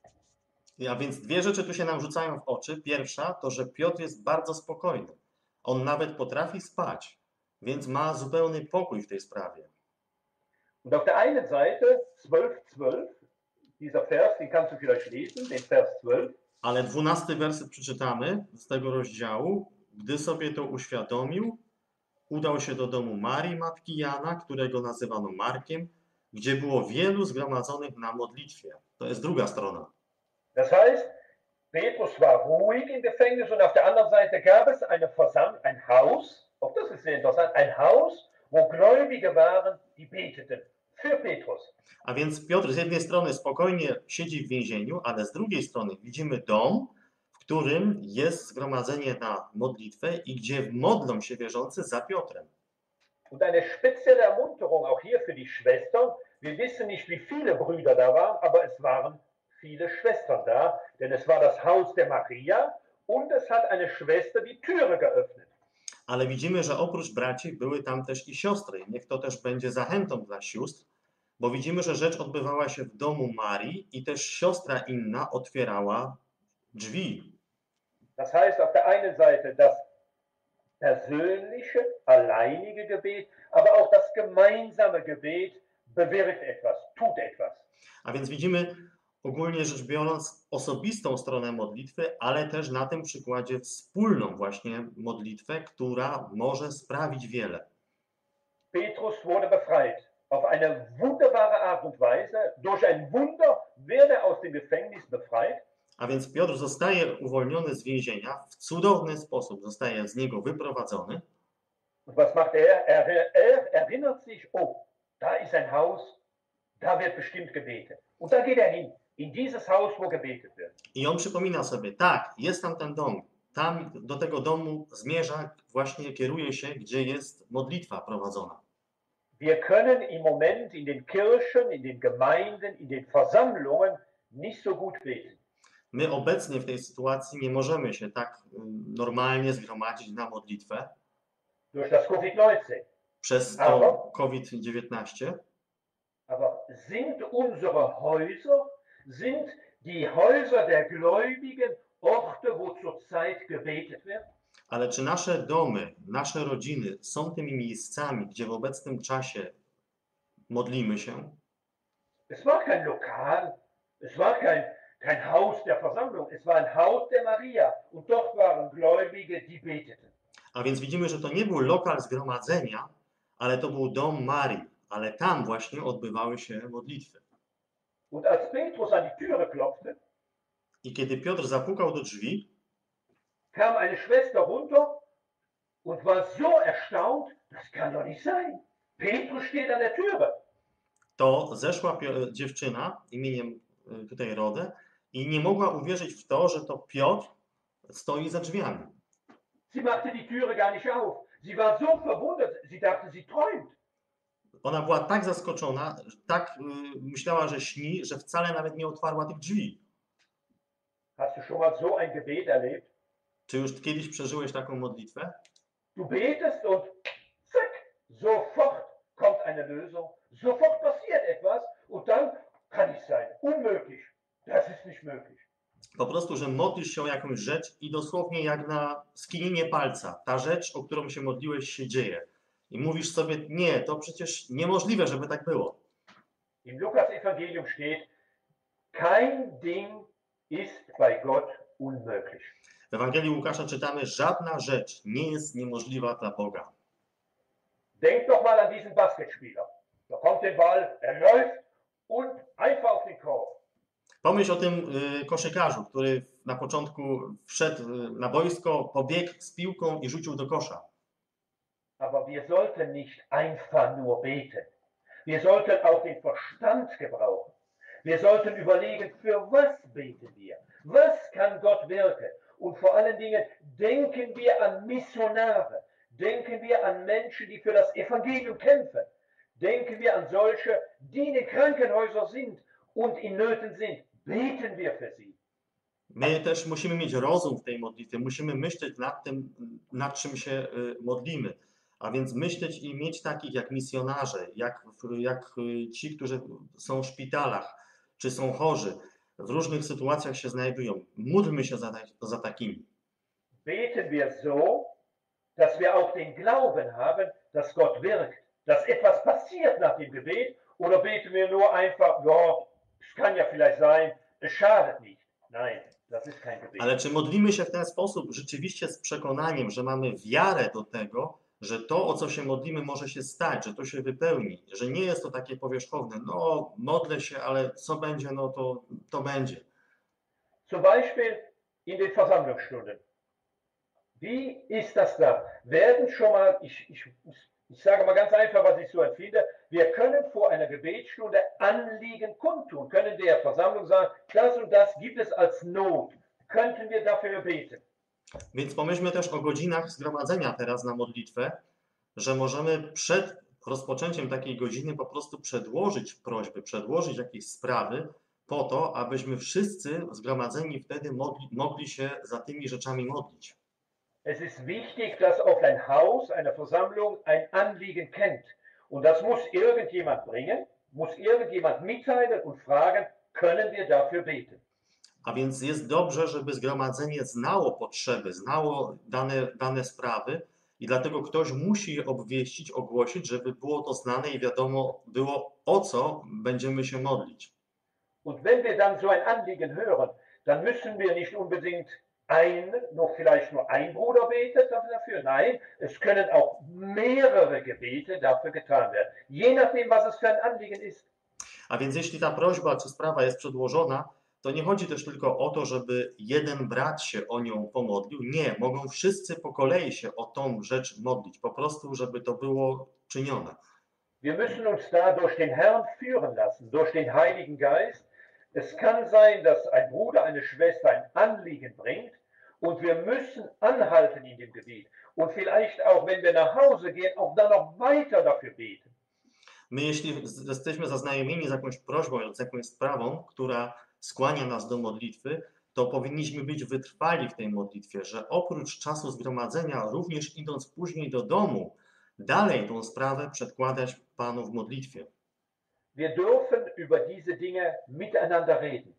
A więc dwie rzeczy tu się nam rzucają w oczy. Pierwsza to, że Piotr jest bardzo spokojny. On nawet potrafi spać, więc ma zupełny pokój w tej sprawie. Und auf der einen Seite 12, dieser Vers, den kannst du vielleicht lesen, den Vers 12. Ale 12 werset przeczytamy z tego rozdziału. Gdy sobie to uświadomił, udał się do domu Marii, matki Jana, którego nazywano Markiem, gdzie było wielu zgromadzonych na modlitwie. To jest druga strona. Das heißt, Petrus war ruhig im Gefängnis und auf der anderen Seite gab es ein Haus, auch das ist sehr interessant, ein Haus, wo Gläubige waren, die beteten für Petrus. A więc Piotr z jednej strony spokojnie siedzi w więzieniu, ale z drugiej strony widzimy dom, w którym jest zgromadzenie na modlitwę i gdzie modlą się wierzący za Piotrem. Und eine spezielle Ermunterung auch hier für die Schwestern. Wir wissen nicht, wie viele Brüder da waren, aber es waren viele Schwestern da, denn es war das Haus der Maria und es hat eine Schwester die Türe geöffnet. Ale widzimy, że oprócz braci były tam też i siostry. Niech to też będzie zachętą dla sióstr, bo widzimy, że rzecz odbywała się w domu Marii i też siostra inna otwierała drzwi. Das heißt auf der einen Seite das persönliche, alleinige Gebet, aber auch das gemeinsame Gebet bewirkt etwas, tut etwas. A więc widzimy ogólnie rzecz biorąc osobistą stronę modlitwy, ale też na tym przykładzie wspólną właśnie modlitwę, która może sprawić wiele. Petrus wurde befreit auf eine wunderbare Art und Weise. Durch ein Wunder wird er aus dem Gefängnis befreit. A więc Piotr zostaje uwolniony z więzienia, w cudowny sposób zostaje z niego wyprowadzony. Und was macht er? Er erinnert sich, oh, da ist ein Haus, da wird bestimmt gebetet. Und da geht er hin, in dieses Haus, wo gebetet wird. I on przypomina sobie, tak, jest tam ten dom, tam do tego domu zmierza, właśnie kieruje się, gdzie jest modlitwa prowadzona. Wir können im Moment in den Kirchen, in den Gemeinden, in den Versammlungen nicht so gut beten. My obecnie w tej sytuacji nie możemy się tak normalnie zgromadzić na modlitwę Durch das Covid-19. przez to COVID-19, Aber sind unsere Häuser, sind die Häuser der Gläubigen Orte, wo zurzeit gebetet wird? ale czy nasze domy, nasze rodziny są tymi miejscami, gdzie w obecnym czasie modlimy się? Es war kein Lokal, es war kein Haus der Versammlung, es war ein Haus der Maria und dort waren Gläubige, die beteten. A więc widzimy, że to nie był lokal zgromadzenia, ale to był dom Marii, ale tam właśnie odbywały się modlitwy. Und als Petrus an die Türe klopfte, I kiedy Piotr zapukał do drzwi, kam eine Schwester runter und war so erstaunt, das kann doch nicht sein. Petrus steht an der Türe. to zeszła dziewczyna imieniem tutaj Rodę i nie mogła uwierzyć w to, że to Piotr stoi za drzwiami. Sie machte die Türe gar nicht auf. Sie war so verwundert, sie dachte, sie träumt. Ona była tak zaskoczona, tak myślała, że śni, że wcale nawet nie otwarła tych drzwi. Hast du schon mal so ein Gebet erlebt? Czy już kiedyś przeżyłeś taką modlitwę? Du betest und zack, sofort kommt eine Lösung, sofort passiert etwas und dann kann nicht sein, unmöglich. Das ist nicht möglich. Po prostu, że modlisz się o jakąś rzecz i dosłownie jak na skinienie palca, ta rzecz, o którą się modliłeś, się dzieje. I mówisz sobie, nie, to przecież niemożliwe, żeby tak było. Im Lukas-Evangelium steht, kein Ding ist bei Gott unmöglich. W Ewangelii Łukasza czytamy, żadna rzecz nie jest niemożliwa dla Boga. Denk doch mal an diesen Basketspieler. Da kommt der Ball, er läuft und einfach auf den Korb. Pomyśl o tym koszykarzu, który na początku wszedł na boisko, pobiegł z piłką i rzucił do kosza. Aber wir sollten nicht einfach nur beten. Wir sollten auch den Verstand gebrauchen. Wir sollten überlegen, für was beten wir? Was kann Gott wirken? Und vor allen Dingen denken wir an Missionare. Denken wir an Menschen, die für das Evangelium kämpfen. Denken wir an solche, die in den Krankenhäusern sind und in Nöten sind. Beten wir für sie. My też musimy mieć rozum w tej modlitwie, musimy myśleć nad tym, nad czym się modlimy. A więc myśleć i mieć takich jak misjonarze, jak ci, którzy są w szpitalach, czy są chorzy, w różnych sytuacjach się znajdują. Módlmy się za takimi. Beten wir so, dass wir auch den Glauben haben, dass Gott wirkt, dass etwas passiert nach dem Gebet, oder beten wir nur einfach, ja, es kann ja vielleicht sein, es schadet nicht. Nein, das ist kein Gebet. Ale czy modlimy się w ten sposób rzeczywiście z przekonaniem, że mamy wiarę do tego, że to, o co się modlimy, może się stać, że to się wypełni, że nie jest to takie powierzchowne, no modlę się, ale co będzie, no to będzie. Zum Beispiel in den Versammlungsstunden. Wie ist das da? Werden schon mal, ich sage mal ganz einfach, was ich so empfinde, wir können vor einer Gebetsstunde Anliegen kundtun, können der Versammlung sagen, das und das gibt es als Not, könnten wir dafür beten. Więc pomyślmy też o godzinach zgromadzenia teraz na modlitwę, że możemy przed rozpoczęciem takiej godziny po prostu przedłożyć prośby, przedłożyć jakieś sprawy po to, abyśmy wszyscy zgromadzeni wtedy mogli się za tymi rzeczami modlić. Es ist wichtig, dass auch ein Haus, eine Versammlung ein Anliegen kennt. Und das muss irgendjemand bringen, muss irgendjemand mitteilen und fragen, können wir dafür beten? A więc jest dobrze, żeby zgromadzenie znało potrzeby, znało dane sprawy i dlatego ktoś musi je obwieścić, ogłosić, żeby było to znane i wiadomo było, o co będziemy się modlić. Und wenn wir dann so ein Anliegen hören, dann müssen wir nicht unbedingt vielleicht nur ein Bruder betet dafür. Nein, es können auch mehrere Gebete dafür getan werden. Je nachdem, was es für ein Anliegen ist. A więc jeśli ta prośba czy sprawa jest przedłożona, to nie chodzi też tylko o to, żeby jeden brat się o nią pomodlił. Nie, mogą wszyscy po kolei się o tą rzecz modlić, po prostu, żeby to było czynione. Wir müssen uns da durch den Herrn führen lassen, durch den Heiligen Geist. Es kann sein, dass ein Bruder, eine Schwester ein Anliegen bringt und wir müssen anhalten in dem Gebet. Und vielleicht auch, wenn wir nach Hause gehen, auch dann noch weiter dafür beten. My, jeśli jesteśmy zaznajomieni z jakąś prośbą, z jakąś sprawą, która skłania nas do modlitwy, to powinniśmy być wytrwali w tej modlitwie, że oprócz czasu zgromadzenia, również idąc później do domu, dalej tą sprawę przedkładać Panu w modlitwie. Wir dürfen über diese Dinge miteinander reden.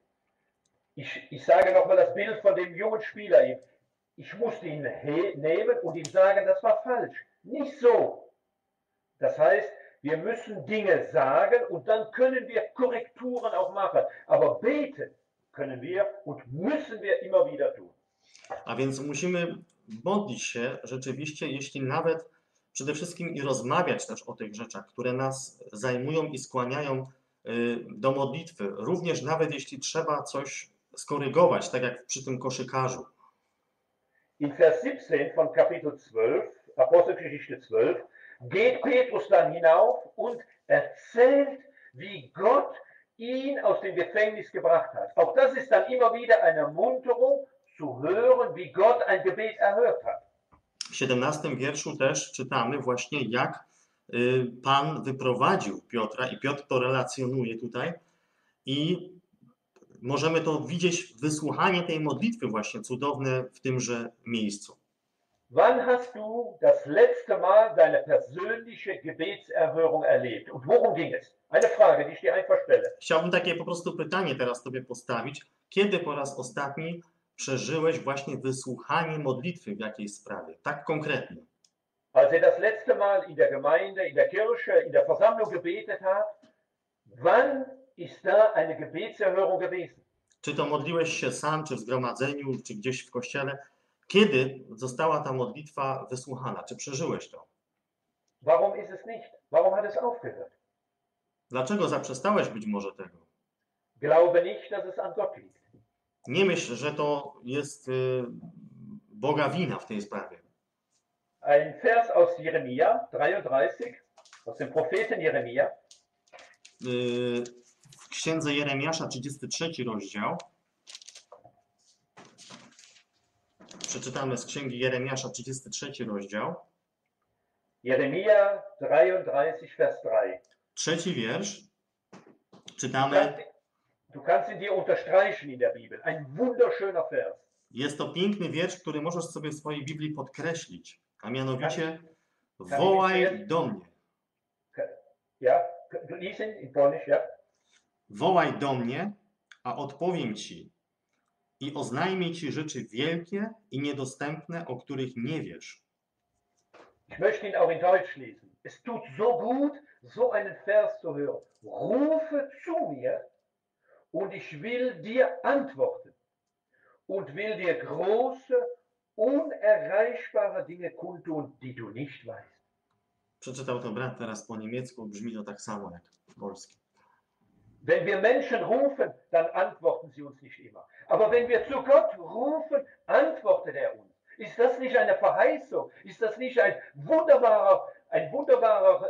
Ich sage nochmal das Bild von dem jungen Spieler. Ich musste ihn nehmen und ihm sagen, das war falsch. Nicht so. Das heißt, wir müssen Dinge sagen und dann können wir Korrekturen auch machen. Aber beten können wir und müssen wir immer wieder tun. A więc musimy modlić się rzeczywiście, jeśli nawet przede wszystkim i rozmawiać też o tych rzeczach, które nas zajmują i skłaniają do modlitwy, również nawet jeśli trzeba coś skorygować, tak jak przy tym koszykarzu. In Vers 17 von Kapitel 12, Apostelgeschichte 12, geht Petrus dann hinauf und erzählt, wie Gott ihn aus dem Gefängnis gebracht hat. Auch das ist dann immer wieder eine Ermunterung zu hören, wie Gott ein Gebet erhört hat. W 17 wierszu też czytamy właśnie, jak Pan wyprowadził Piotra i Piotr to relacjonuje tutaj i możemy to widzieć, wysłuchanie tej modlitwy właśnie cudowne w tymże miejscu. Wann hast du das letzte Mal deine persönliche Gebetserhörung erlebt? Und worum ging es? Eine Frage, die ich dir einfach stelle. Chciałbym takie po prostu pytanie teraz Tobie postawić. Kiedy po raz ostatni przeżyłeś właśnie wysłuchanie modlitwy w jakiejś sprawie? Tak konkretnie. Als er das letzte Mal in der Gemeinde, in der Kirche, in der Versammlung gebetet hat, wann ist da eine Gebetserhörung gewesen? Czy to modliłeś się sam, czy w zgromadzeniu, czy gdzieś w kościele? Kiedy została ta modlitwa wysłuchana? Czy przeżyłeś to? Warum ist es nicht? Warum hat es aufgehört? Dlaczego zaprzestałeś być może tego? Glaube nicht, dass es an Gott liegt. Nie myśl, że to jest Boga wina w tej sprawie. Ein Vers aus Jeremia 33, aus dem Propheten Jeremia. W księdze Jeremiasza, 33 rozdział. Przeczytamy z księgi Jeremiasza, 33 rozdział. Jeremia 33, Vers 3. Trzeci wiersz. Czytamy. Du kannst ihn dir unterstreichen in der Bibel. Ein wunderschöner Vers. Jest to piękny wiersz, który możesz sobie w swojej Biblii podkreślić, a mianowicie wołaj do mnie. Ja, lesen in Polnisch, ja. Wołaj do mnie, a odpowiem ci i oznajmię ci rzeczy wielkie i niedostępne, o których nie wiesz. Ich möchte ihn auch in Deutsch lesen. Es tut so gut, so einen Vers zu hören. Rufe zu mir und ich will dir antworten und will dir große, unerreichbare Dinge kundtun, die du nicht weißt. Przeczytał to brat teraz po niemiecku, brzmi to tak samo jak polski. Wenn wir Menschen rufen, dann antworten sie uns nicht immer. Aber wenn wir zu Gott rufen, antwortet er uns. Ist das nicht eine Verheißung? Ist das nicht ein wunderbarer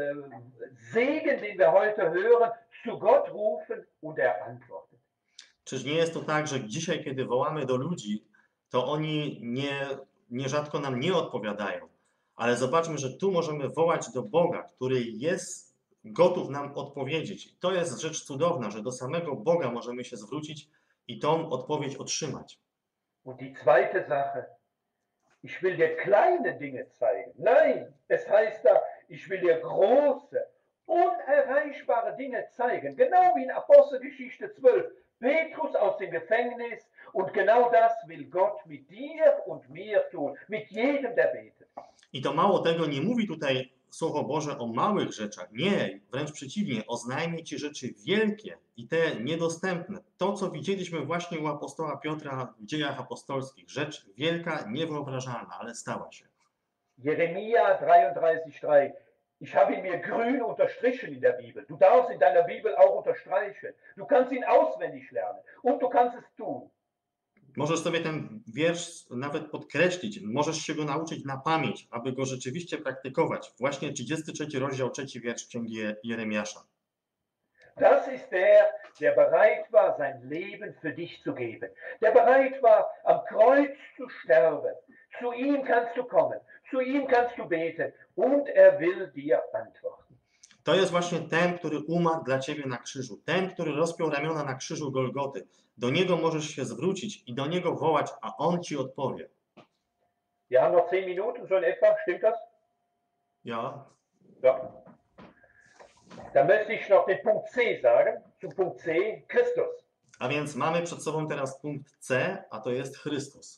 Segen, den wir heute hören? Zu Gott rufen und er antwortet. Czyż nie jest to tak, że dzisiaj, kiedy wołamy do ludzi, to oni nierzadko nam nie odpowiadają. Ale zobaczmy, że tu możemy wołać do Boga, który jest gotów nam odpowiedzieć. I to jest rzecz cudowna, że do samego Boga możemy się zwrócić i tą odpowiedź otrzymać. Und die zweite Sache, ich will dir kleine Dinge zeigen. Nein, es heißt da, ich will dir große, unerreichbare Dinge zeigen. Genau wie in Apostelgeschichte 12. Petrus aus dem Gefängnis und genau das will Gott mit dir und mir tun, mit jedem, der betet. I to mało tego, nie mówi tutaj Słowo Boże o małych rzeczach. Nie, wręcz przeciwnie, oznajmie ci rzeczy wielkie i te niedostępne. To, co widzieliśmy właśnie u apostoła Piotra w Dziejach Apostolskich. Rzecz wielka, niewyobrażalna, ale stała się. Jeremia 33,3. Ich habe ihn mir grün unterstrichen in der Bibel. Du darfst in deiner Bibel auch unterstreichen. Du kannst ihn auswendig lernen und du kannst es tun. Możesz sobie ten wiersz nawet podkreślić, możesz się go nauczyć na pamięć, aby go rzeczywiście praktykować. Właśnie 33 rozdział, 3 wiersz Księgi Jeremiasza. Das ist der bereit war, sein Leben für dich zu geben. Der bereit war, am Kreuz zu sterben. Zu ihm kannst du kommen, zu ihm kannst du beten und er will dir antworten. To jest właśnie ten, który umarł dla ciebie na krzyżu. Ten, który rozpiął ramiona na krzyżu Golgoty. Do niego możesz się zwrócić i do niego wołać, a on ci odpowie. Wir haben noch 10 Minuten schon etwa, stimmt das? Ja. Ja. Dann möchte ich noch den Punkt C sagen. Zum Punkt C, Christus. A więc mamy przed sobą teraz punkt C, a to jest Chrystus.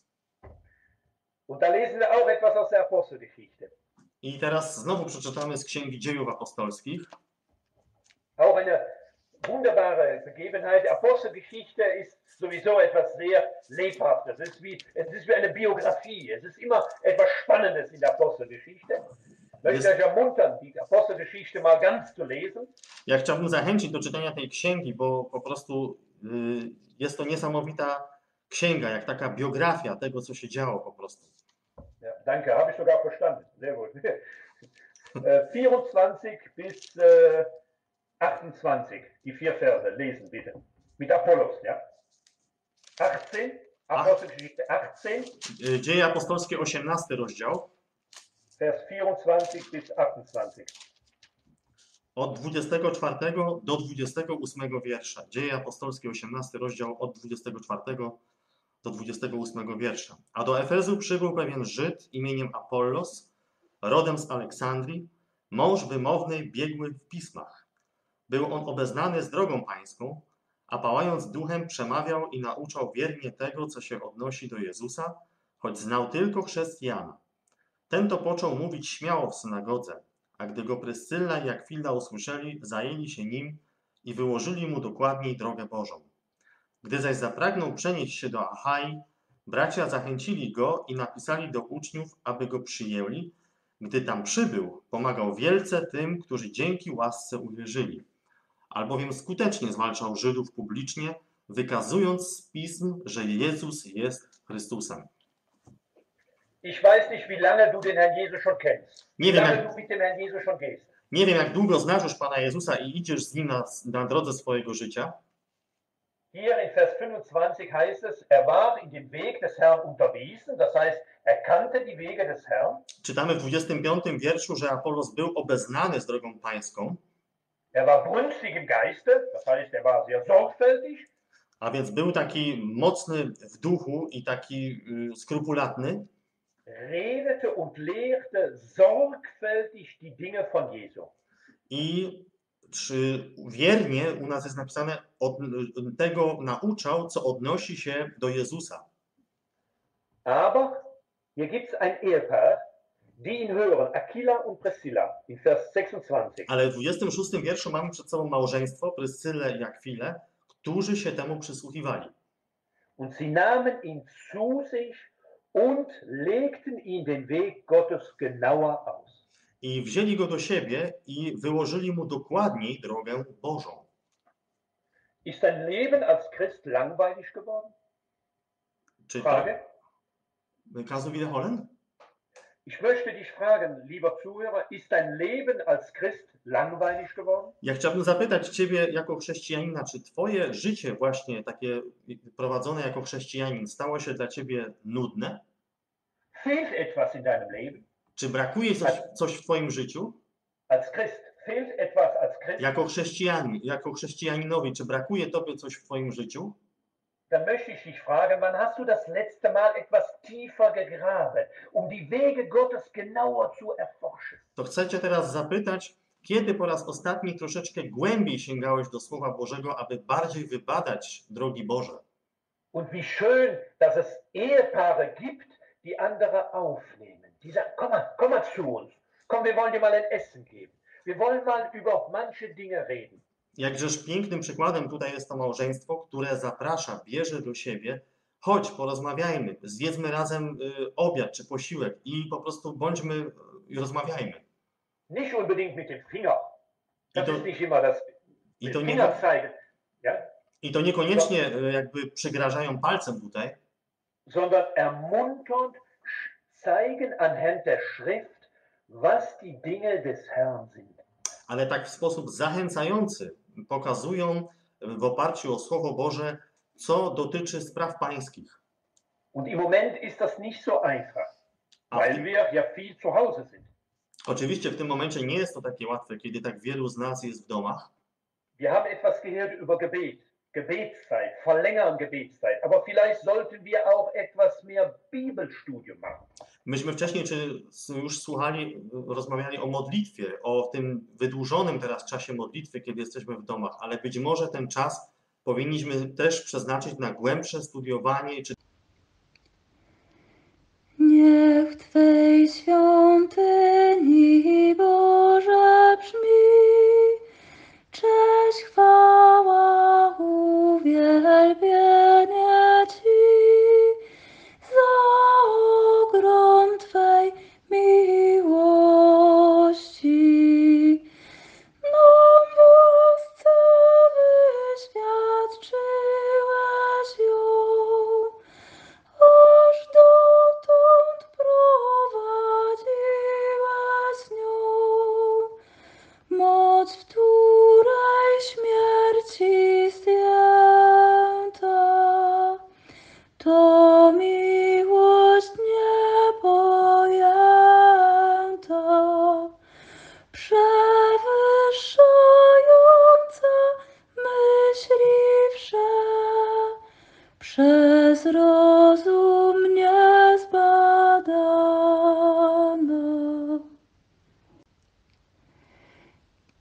Und da lesen wir auch etwas aus der Apostelgeschichte. I teraz znowu przeczytamy z Księgi Dziejów Apostolskich. Auch eine wunderbare Begebenheit. Die Apostelgeschichte ist sowieso etwas sehr Lebhaftes. Es ist wie eine Biografie. Es ist immer etwas Spannendes in der Apostelgeschichte. möchte euch ermuntern, die Apostelgeschichte mal ganz zu lesen. Ja chciałbym zachęcić do czytania tej księgi, bo po prostu jest to niesamowita księga, jak taka biografia tego, co się działo po prostu. Ja, danke, habe ich sogar verstanden. Sehr gut. 24 bis 28, die 4 Verse, lesen bitte. Mit Apollos, ja? 18, Apostelgeschichte 18, Dzieje apostolskie, 18 rozdział, Vers 24 bis 28. od 24 do 28 wiersza. Dzieje apostolskie, 18 rozdział, od 24 do 28 wiersza. A do Efezu przybył pewien Żyd imieniem Apollos, rodem z Aleksandrii, mąż wymowny, biegły w pismach. Był on obeznany z drogą pańską, a pałając duchem przemawiał i nauczał wiernie tego, co się odnosi do Jezusa, choć znał tylko chrzest Jana. Ten to począł mówić śmiało w synagodze, a gdy go Pryscylla i Akwila usłyszeli, zajęli się nim i wyłożyli mu dokładniej drogę Bożą. Gdy zaś zapragnął przenieść się do Achai, bracia zachęcili go i napisali do uczniów, aby go przyjęli. Gdy tam przybył, pomagał wielce tym, którzy dzięki łasce uwierzyli, albowiem skutecznie zwalczał Żydów publicznie, wykazując z pism, że Jezus jest Chrystusem. Ich weiß nicht, wie lange du den Herrn Jesus schon kennst. Wie Nie wiem, lange jak, du mit dem Herrn Jesus schon gehst. nie wiem, jak długo znasz już Pana Jezusa i idziesz z Nim na drodze swojego życia. Hier in Vers 25 heißt es, war in dem Weg des Herrn unterwiesen, das heißt, kannte die Wege des Herrn. Czytamy w 25 wierszu, że Apolos był obeznany z drogą pańską, War brünstig im Geiste, das heißt, war sehr sorgfältig. a więc był taki mocny w duchu i taki skrupulatny Redete und lehrte sorgfältig die Dinge von Jesu. i wiernie, u nas jest napisane, od tego nauczał, co odnosi się do Jezusa. Aber hier gibt es ein Ehepaar, die ihn hören, Aquila und Priscilla, in Vers 26. Ale w 26 wierszu mamy przed sobą małżeństwo, Pryscylę i Akwilę, którzy się temu przysłuchiwali. Und sie nahmen ihn zu sich und legten ihm den Weg Gottes genauer aus. I wzięli go do siebie i wyłożyli mu dokładniej drogę Bożą. Ist dein Leben als Christ langweilig geworden? Czy to... Frage. Kannst du wiederholen? Ich möchte dich fragen, lieber Zuhörer, ist dein Leben als Christ langweilig geworden? Ja chciałbym zapytać Ciebie jako chrześcijanina, czy Twoje życie właśnie takie prowadzone jako chrześcijanin stało się dla Ciebie nudne? Fehlt etwas in deinem Leben? Czy brakuje coś w Twoim życiu? Als Christ, fehlt etwas als Christ? Jako chrześcijaninowi, czy brakuje Tobie coś w Twoim życiu? Dann möchte ich dich fragen, wann hast du das letzte Mal etwas tiefer gegraben, um die Wege Gottes genauer zu erforschen? To chcę Cię teraz zapytać, kiedy po raz ostatni troszeczkę głębiej sięgałeś do Słowa Bożego, aby bardziej wybadać drogi Boże? Und wie schön, dass es Ehepaare gibt, die andere aufnehmen. Die sagen, komm mal zu uns. Komm, wir wollen dir mal ein Essen geben. Wir wollen mal über manche Dinge reden. Jakżeż pięknym przykładem tutaj jest to małżeństwo, które zaprasza, bierze do siebie, chodź, porozmawiajmy, zjedzmy razem obiad czy posiłek i po prostu bądźmy i rozmawiajmy. Nicht unbedingt mit dem Finger. Das ist nicht immer das Finger zeigen. Ja? I to niekoniecznie jakby przygrażają palcem tutaj, sondern ermunternd zeigen anhand der Schrift, was die Dinge des Herrn sind. Ale tak w sposób zachęcający pokazują w oparciu o Słowo Boże, co dotyczy spraw pańskich. Und im Moment ist das nicht so einfach, weil wir ja viel zu Hause sind. Oczywiście w tym momencie nie jest to takie łatwe, kiedy tak wielu z nas jest w domach. Wir haben etwas gehört über Gebet, Gebetszeit, verlängern Gebetszeit, aber vielleicht sollten wir auch etwas mehr Bibelstudium machen. Myśmy wcześniej już rozmawiali o modlitwie, o tym wydłużonym teraz czasie modlitwy, kiedy jesteśmy w domach, ale być może ten czas powinniśmy też przeznaczyć na głębsze studiowanie. Niech w Twej świątyni, Boże, brzmi cześć, chwała, uwielbienie Ci za ogrom Twej miłości.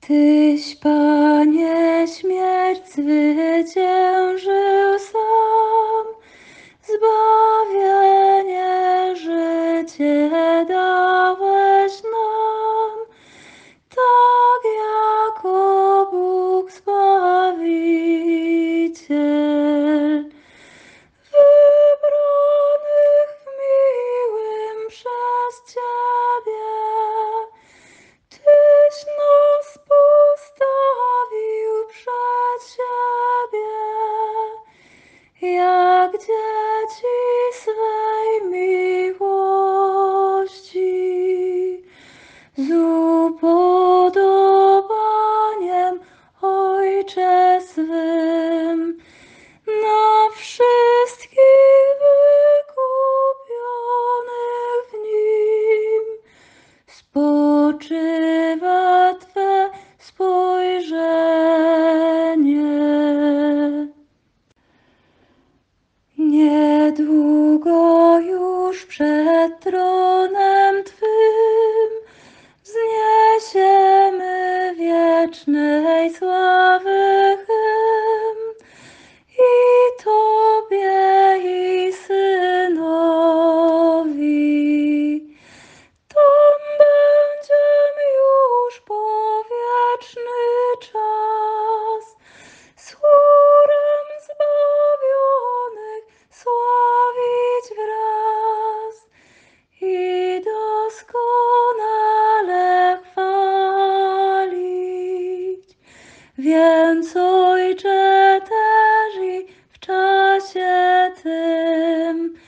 Tyś, Panie, śmierć zwyciężył sam, zbawienie, życie dałeś nam, tak jako Bóg Zbawiciel. Wybranych w miłym przez Ciebie, Tyś nas postawił przed siebie, jak dzieci swej miłości, z upodobaniem, Ojcze swym, na wszystkich wykupionych w Nim spoczywa Twe spojrzenie. Niedługo już przed tronem Twym wzniesiemy wiecznej sławy hymn i Tobie i Synowi. Tam będziemy już po wieczny czas z chórem zbawionych sławić wraz i doskonale chwalić. Więc Ojcze też i w czasie tym